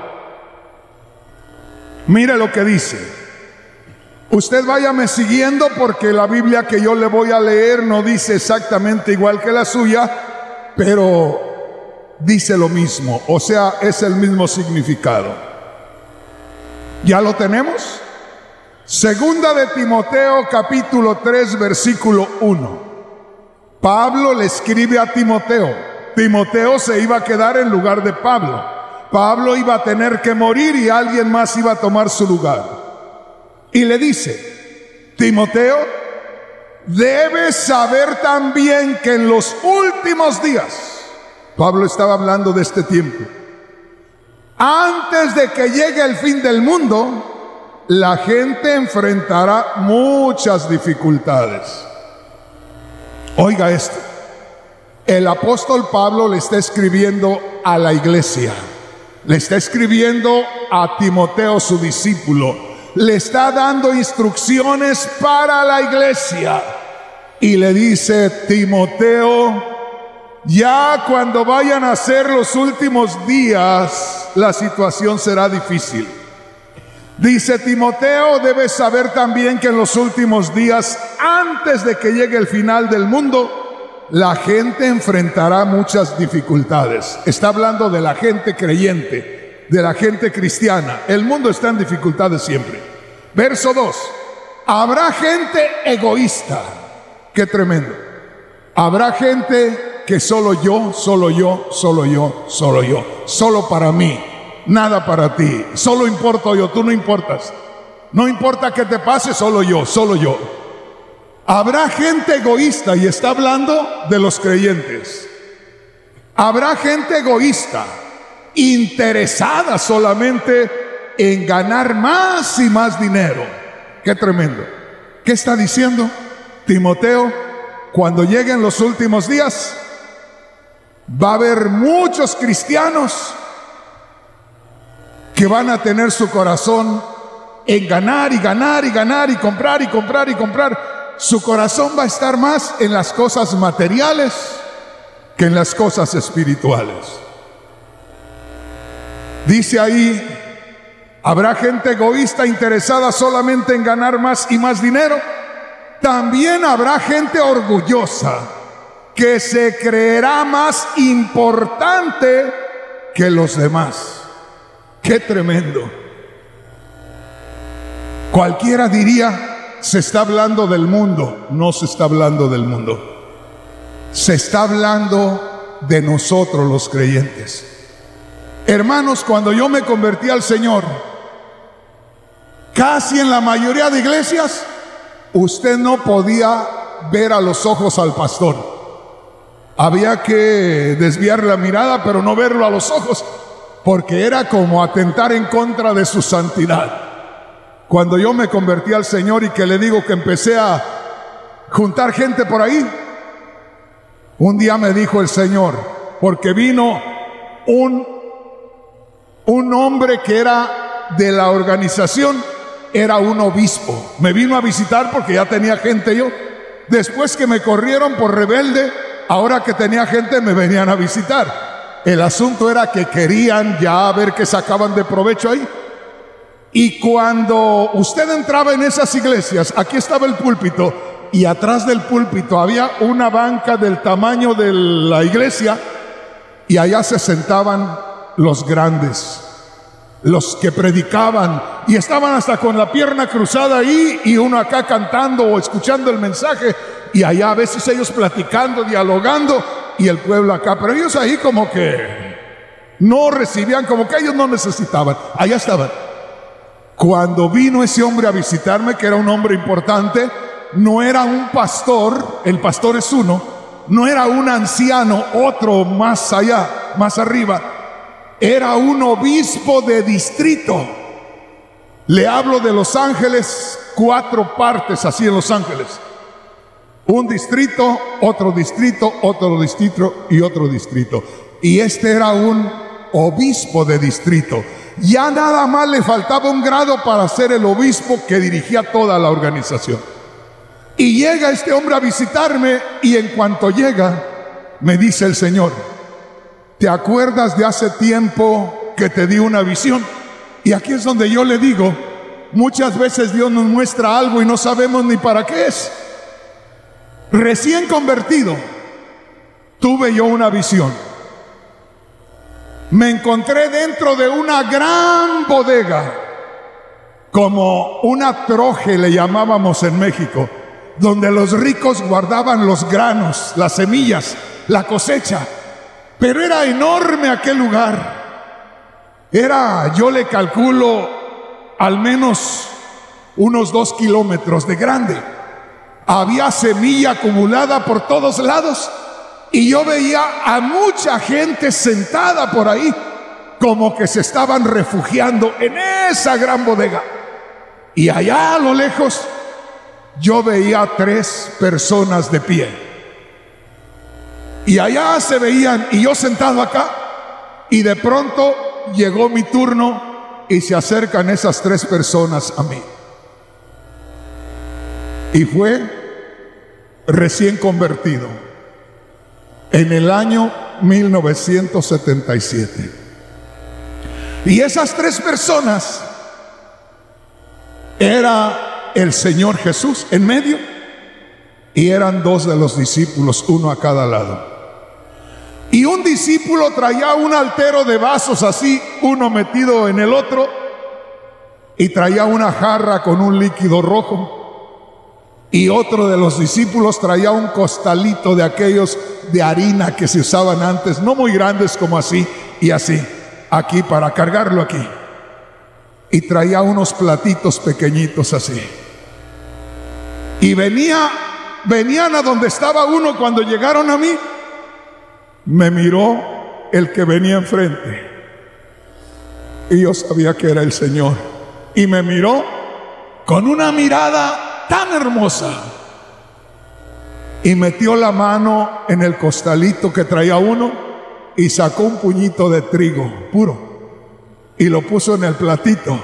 Mire lo que dice. Usted váyame siguiendo, porque la Biblia que yo le voy a leer no dice exactamente igual que la suya, pero dice lo mismo, o sea, es el mismo significado. ¿Ya lo tenemos? Segunda de Timoteo, capítulo tres, versículo uno. Pablo le escribe a Timoteo. Timoteo se iba a quedar en lugar de Pablo. Pablo iba a tener que morir y alguien más iba a tomar su lugar. Y le dice: Timoteo, debes saber también que en los últimos días, Pablo estaba hablando de este tiempo, antes de que llegue el fin del mundo, la gente enfrentará muchas dificultades. Oiga esto. El apóstol Pablo le está escribiendo a la iglesia. Le está escribiendo a Timoteo, su discípulo. Le está dando instrucciones para la iglesia. Y le dice: Timoteo, ya cuando vayan a ser los últimos días, la situación será difícil. Dice: Timoteo, debes saber también que en los últimos días, antes de que llegue el final del mundo, la gente enfrentará muchas dificultades. Está hablando de la gente creyente, de la gente cristiana. El mundo está en dificultades siempre. Verso dos. Habrá gente egoísta. Qué tremendo. Habrá gente que solo yo, solo yo, solo yo, solo yo, solo para mí, nada para ti. Solo importo yo, tú no importas. No importa qué te pase, solo yo, solo yo. Habrá gente egoísta, y está hablando de los creyentes. Habrá gente egoísta, interesada solamente en ganar más y más dinero. Qué tremendo. ¿Qué está diciendo Timoteo? Cuando lleguen los últimos días, va a haber muchos cristianos que van a tener su corazón en ganar y ganar y ganar y comprar y comprar y comprar. Su corazón va a estar más en las cosas materiales que en las cosas espirituales. Dice ahí: habrá gente egoísta interesada solamente en ganar más y más dinero. También habrá gente orgullosa que se creerá más importante que los demás. ¡Qué tremendo! Cualquiera diría: se está hablando del mundo. No se está hablando del mundo. Se está hablando de nosotros los creyentes. Hermanos, cuando yo me convertí al Señor, casi en la mayoría de iglesias, usted no podía ver a los ojos al pastor. Había que desviar la mirada, pero no verlo a los ojos, porque era como atentar en contra de su santidad. Cuando yo me convertí al Señor y que le digo que empecé a juntar gente por ahí, un día me dijo el Señor, porque vino un, un hombre que era de la organización, era un obispo. Me vino a visitar porque ya tenía gente yo. Después que me corrieron por rebelde, ahora que tenía gente me venían a visitar. El asunto era que querían ya ver qué sacaban de provecho ahí. Y cuando usted entraba en esas iglesias, aquí estaba el púlpito, y atrás del púlpito había una banca del tamaño de la iglesia, y allá se sentaban los grandes, los que predicaban, y estaban hasta con la pierna cruzada ahí, y uno acá cantando o escuchando el mensaje, y allá a veces ellos platicando, dialogando, y el pueblo acá, pero ellos ahí como que no recibían, como que ellos no necesitaban, allá estaban. Cuando vino ese hombre a visitarme, que era un hombre importante, no era un pastor, el pastor es uno, no era un anciano, otro más allá, más arriba, era un obispo de distrito. Le hablo de Los Ángeles, cuatro partes así en Los Ángeles. Un distrito, otro distrito, otro distrito y otro distrito. Y este era un obispo de distrito. Ya nada más le faltaba un grado para ser el obispo que dirigía toda la organización. Y llega este hombre a visitarme, y en cuanto llega, me dice el Señor, ¿te acuerdas de hace tiempo que te di una visión? Y aquí es donde yo le digo, muchas veces Dios nos muestra algo y no sabemos ni para qué es. Recién convertido, tuve yo una visión. Me encontré dentro de una gran bodega, como una troje le llamábamos en México, donde los ricos guardaban los granos, las semillas, la cosecha. Pero era enorme aquel lugar. Era, yo le calculo, al menos unos dos kilómetros de grande. Había semilla acumulada por todos lados. Y yo veía a mucha gente sentada por ahí, como que se estaban refugiando en esa gran bodega. Y allá a lo lejos, yo veía a tres personas de pie. Y allá se veían, y yo sentado acá, y de pronto llegó mi turno, y se acercan esas tres personas a mí. Y fue recién convertido. En el año mil novecientos setenta y siete. Y esas tres personas era el Señor Jesús en medio, y eran dos de los discípulos, uno a cada lado. Y un discípulo traía un altero de vasos así, uno metido en el otro, y traía una jarra con un líquido rojo. Y otro de los discípulos traía un costalito de aquellos de harina que se usaban antes, no muy grandes como así y así, aquí para cargarlo aquí. Y traía unos platitos pequeñitos así. Y venía, venían a donde estaba uno. Cuando llegaron a mí, me miró el que venía enfrente. Y yo sabía que era el Señor. Y me miró con una mirada tan hermosa, y metió la mano en el costalito que traía uno y sacó un puñito de trigo puro y lo puso en el platito,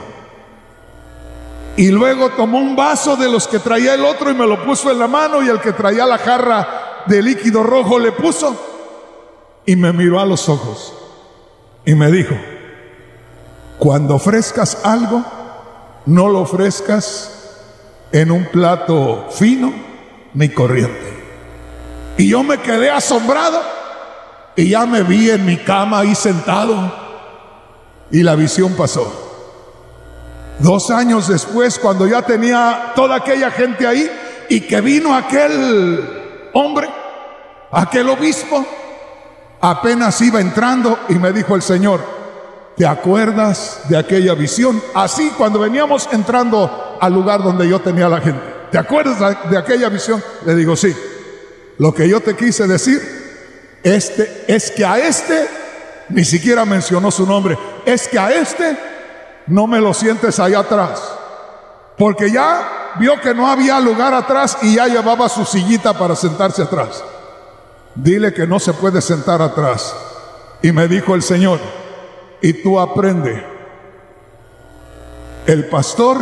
y luego tomó un vaso de los que traía el otro y me lo puso en la mano, y el que traía la jarra de líquido rojo le puso, y me miró a los ojos y me dijo, cuando ofrezcas algo, no lo ofrezcas en un plato fino ni corriente. Y yo me quedé asombrado, y ya me vi en mi cama ahí sentado, y la visión pasó. Dos años después, cuando ya tenía toda aquella gente ahí, y que vino aquel hombre, aquel obispo, Apenas iba entrando y me dijo el Señor, ¿te acuerdas de aquella visión? Así cuando veníamos entrando al lugar donde yo tenía a la gente. ¿Te acuerdas de aquella visión? Le digo, sí. Lo que yo te quise decir este, es que a este, ni siquiera mencionó su nombre, es que a este no me lo sientes allá atrás. Porque ya vio que no había lugar atrás y ya llevaba su sillita para sentarse atrás. Dile que no se puede sentar atrás. Y me dijo el Señor, y tú aprende. El pastor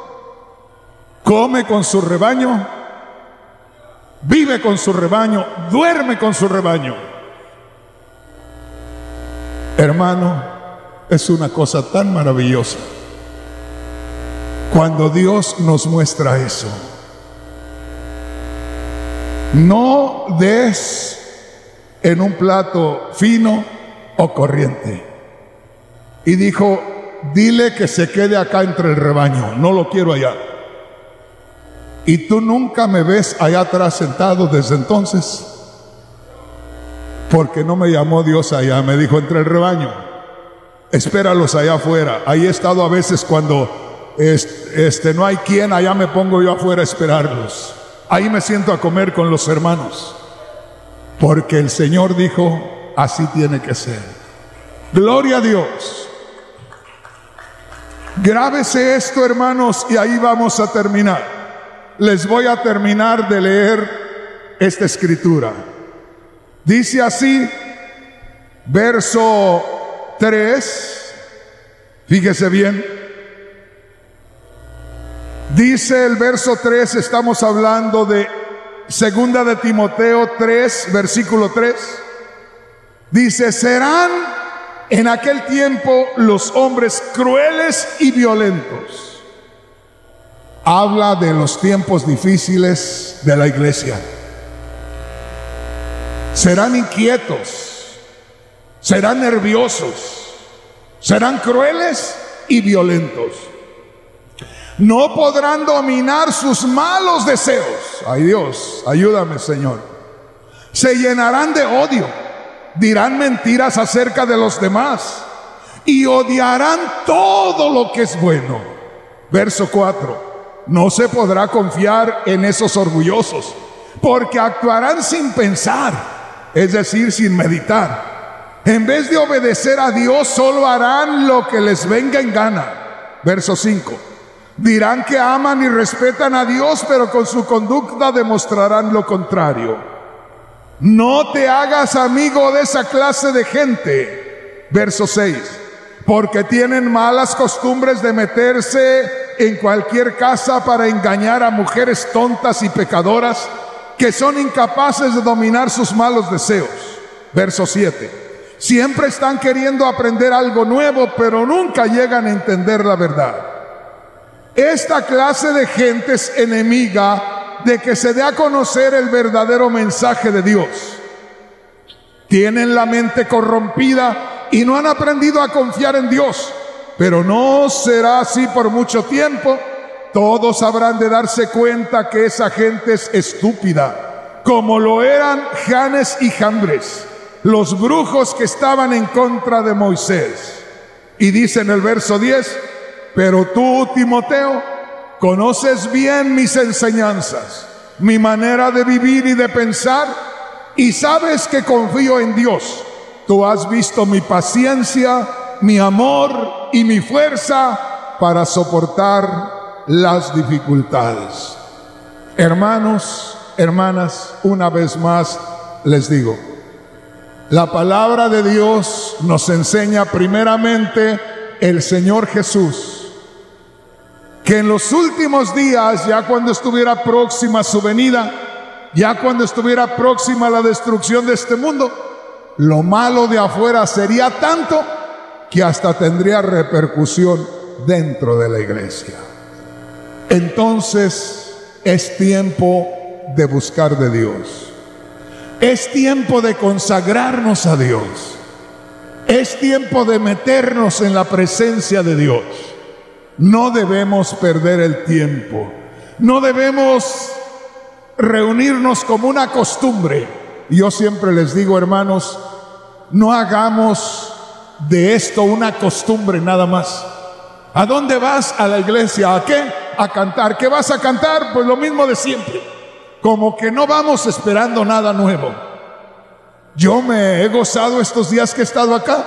come con su rebaño, vive con su rebaño, duerme con su rebaño. Hermano, es una cosa tan maravillosa cuando Dios nos muestra eso. No des en un plato fino o corriente. Y dijo, dile que se quede acá entre el rebaño, no lo quiero allá. Y tú nunca me ves allá atrás sentado desde entonces, porque no me llamó Dios allá, me dijo entre el rebaño, espéralos allá afuera. Ahí he estado a veces cuando este, este, no hay quien, allá me pongo yo afuera a esperarlos. Ahí me siento a comer con los hermanos, porque el Señor dijo, así tiene que ser. Gloria a Dios. Grábese esto, hermanos, y ahí vamos a terminar. Les voy a terminar de leer esta escritura. Dice así, verso tres, fíjese bien. Dice el verso tres, estamos hablando de segunda de Timoteo tres, versículo tres. Dice, serán en aquel tiempo los hombres crueles y violentos. Habla de los tiempos difíciles de la iglesia. Serán inquietos, serán nerviosos, serán crueles y violentos. No podrán dominar sus malos deseos. Ay Dios, ayúdame, Señor. Se llenarán de odio, dirán mentiras acerca de los demás y odiarán todo lo que es bueno. Verso cuatro. No se podrá confiar en esos orgullosos, porque actuarán sin pensar, es decir, sin meditar. En vez de obedecer a Dios, solo harán lo que les venga en gana. Verso cinco. Dirán que aman y respetan a Dios, pero con su conducta demostrarán lo contrario. No te hagas amigo de esa clase de gente. Verso seis. Porque tienen malas costumbres de meterse en cualquier casa para engañar a mujeres tontas y pecadoras que son incapaces de dominar sus malos deseos. Verso siete. Siempre están queriendo aprender algo nuevo, pero nunca llegan a entender la verdad. Esta clase de gente es enemiga de que se dé a conocer el verdadero mensaje de Dios. Tienen la mente corrompida y no han aprendido a confiar en Dios. Pero no será así por mucho tiempo. Todos habrán de darse cuenta que esa gente es estúpida, como lo eran Janes y Jambres, los brujos que estaban en contra de Moisés. Y dice en el verso diez, pero tú, Timoteo, conoces bien mis enseñanzas, mi manera de vivir y de pensar, y sabes que confío en Dios. Tú has visto mi paciencia, mi amor y mi fuerza para soportar las dificultades. Hermanos, hermanas, una vez más les digo, la palabra de Dios nos enseña primeramente el Señor Jesús, que en los últimos días, ya cuando estuviera próxima su venida, ya cuando estuviera próxima la destrucción de este mundo, lo malo de afuera sería tanto que hasta tendría repercusión dentro de la iglesia. Entonces es tiempo de buscar de Dios. Es tiempo de consagrarnos a Dios. Es tiempo de meternos en la presencia de Dios. No debemos perder el tiempo. No debemos reunirnos como una costumbre. Yo siempre les digo, hermanos, no hagamos de esto una costumbre nada más. ¿A dónde vas? A la iglesia. ¿A qué? A cantar. ¿Qué vas a cantar? Pues lo mismo de siempre. Como que no vamos esperando nada nuevo. Yo me he gozado estos días que he estado acá,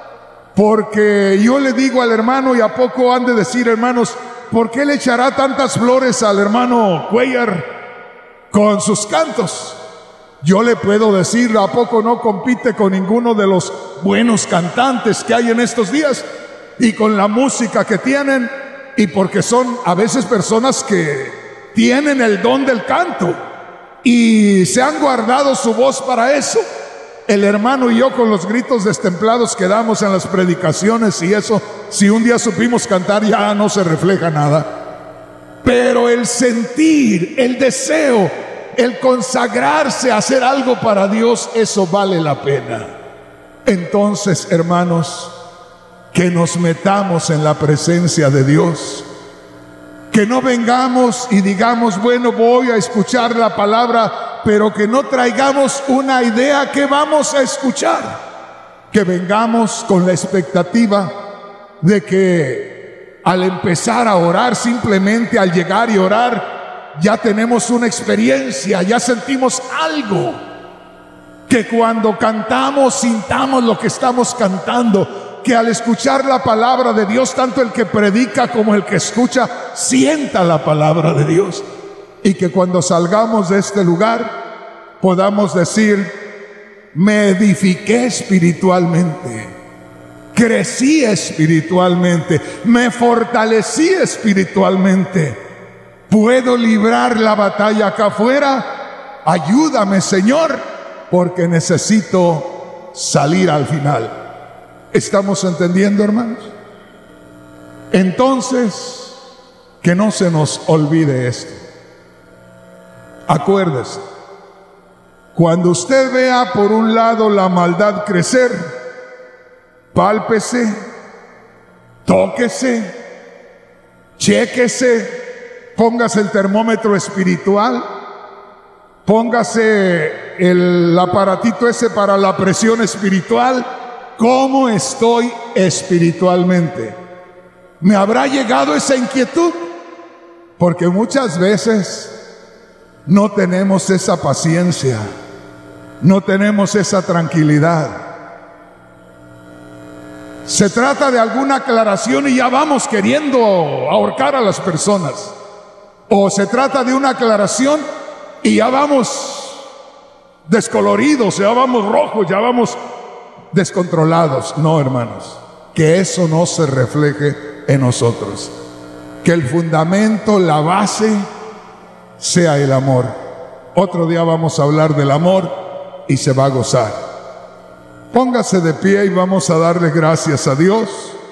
porque yo le digo al hermano, y a poco han de decir, hermanos, ¿por qué le echará tantas flores al hermano Cuellar con sus cantos? Yo le puedo decir, ¿a poco no compite con ninguno de los buenos cantantes que hay en estos días? Y con la música que tienen, y porque son a veces personas que tienen el don del canto y se han guardado su voz para eso. El hermano y yo, con los gritos destemplados que damos en las predicaciones y eso, si un día supimos cantar, ya no se refleja nada. Pero el sentir, el deseo, el consagrarse a hacer algo para Dios, eso vale la pena. Entonces, hermanos, que nos metamos en la presencia de Dios. Que no vengamos y digamos, bueno, voy a escuchar la palabra, pero que no traigamos una idea que vamos a escuchar. Que vengamos con la expectativa de que al empezar a orar, simplemente al llegar y orar, ya tenemos una experiencia, ya sentimos algo. Que cuando cantamos, sintamos lo que estamos cantando. Que al escuchar la palabra de Dios, tanto el que predica como el que escucha, sienta la palabra de Dios. Y que cuando salgamos de este lugar, podamos decir, me edifiqué espiritualmente, crecí espiritualmente, me fortalecí espiritualmente, puedo librar la batalla acá afuera, ayúdame, Señor, porque necesito salir al final. ¿Estamos entendiendo, hermanos? Entonces, que no se nos olvide esto. Acuérdese, cuando usted vea por un lado la maldad crecer, pálpese, tóquese, chéquese, póngase el termómetro espiritual, póngase el aparatito ese para la presión espiritual. ¿Cómo estoy espiritualmente? ¿Me habrá llegado esa inquietud? Porque muchas veces no tenemos esa paciencia, no tenemos esa tranquilidad. Se trata de alguna aclaración y ya vamos queriendo ahorcar a las personas. O se trata de una aclaración y ya vamos descoloridos, ya vamos rojos, ya vamos descontrolados. No, hermanos, que eso no se refleje en nosotros. Que el fundamento, la base, sea el amor. Otro día vamos a hablar del amor y se va a gozar. Póngase de pie y vamos a darle gracias a Dios.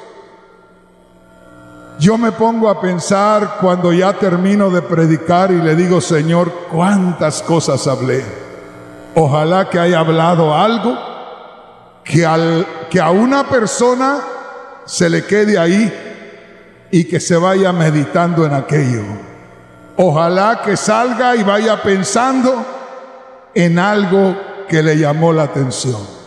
Yo me pongo a pensar cuando ya termino de predicar y le digo, Señor, cuántas cosas hablé. Ojalá que haya hablado algo Que, al, que a una persona se le quede ahí y que se vaya meditando en aquello. Ojalá que salga y vaya pensando en algo que le llamó la atención.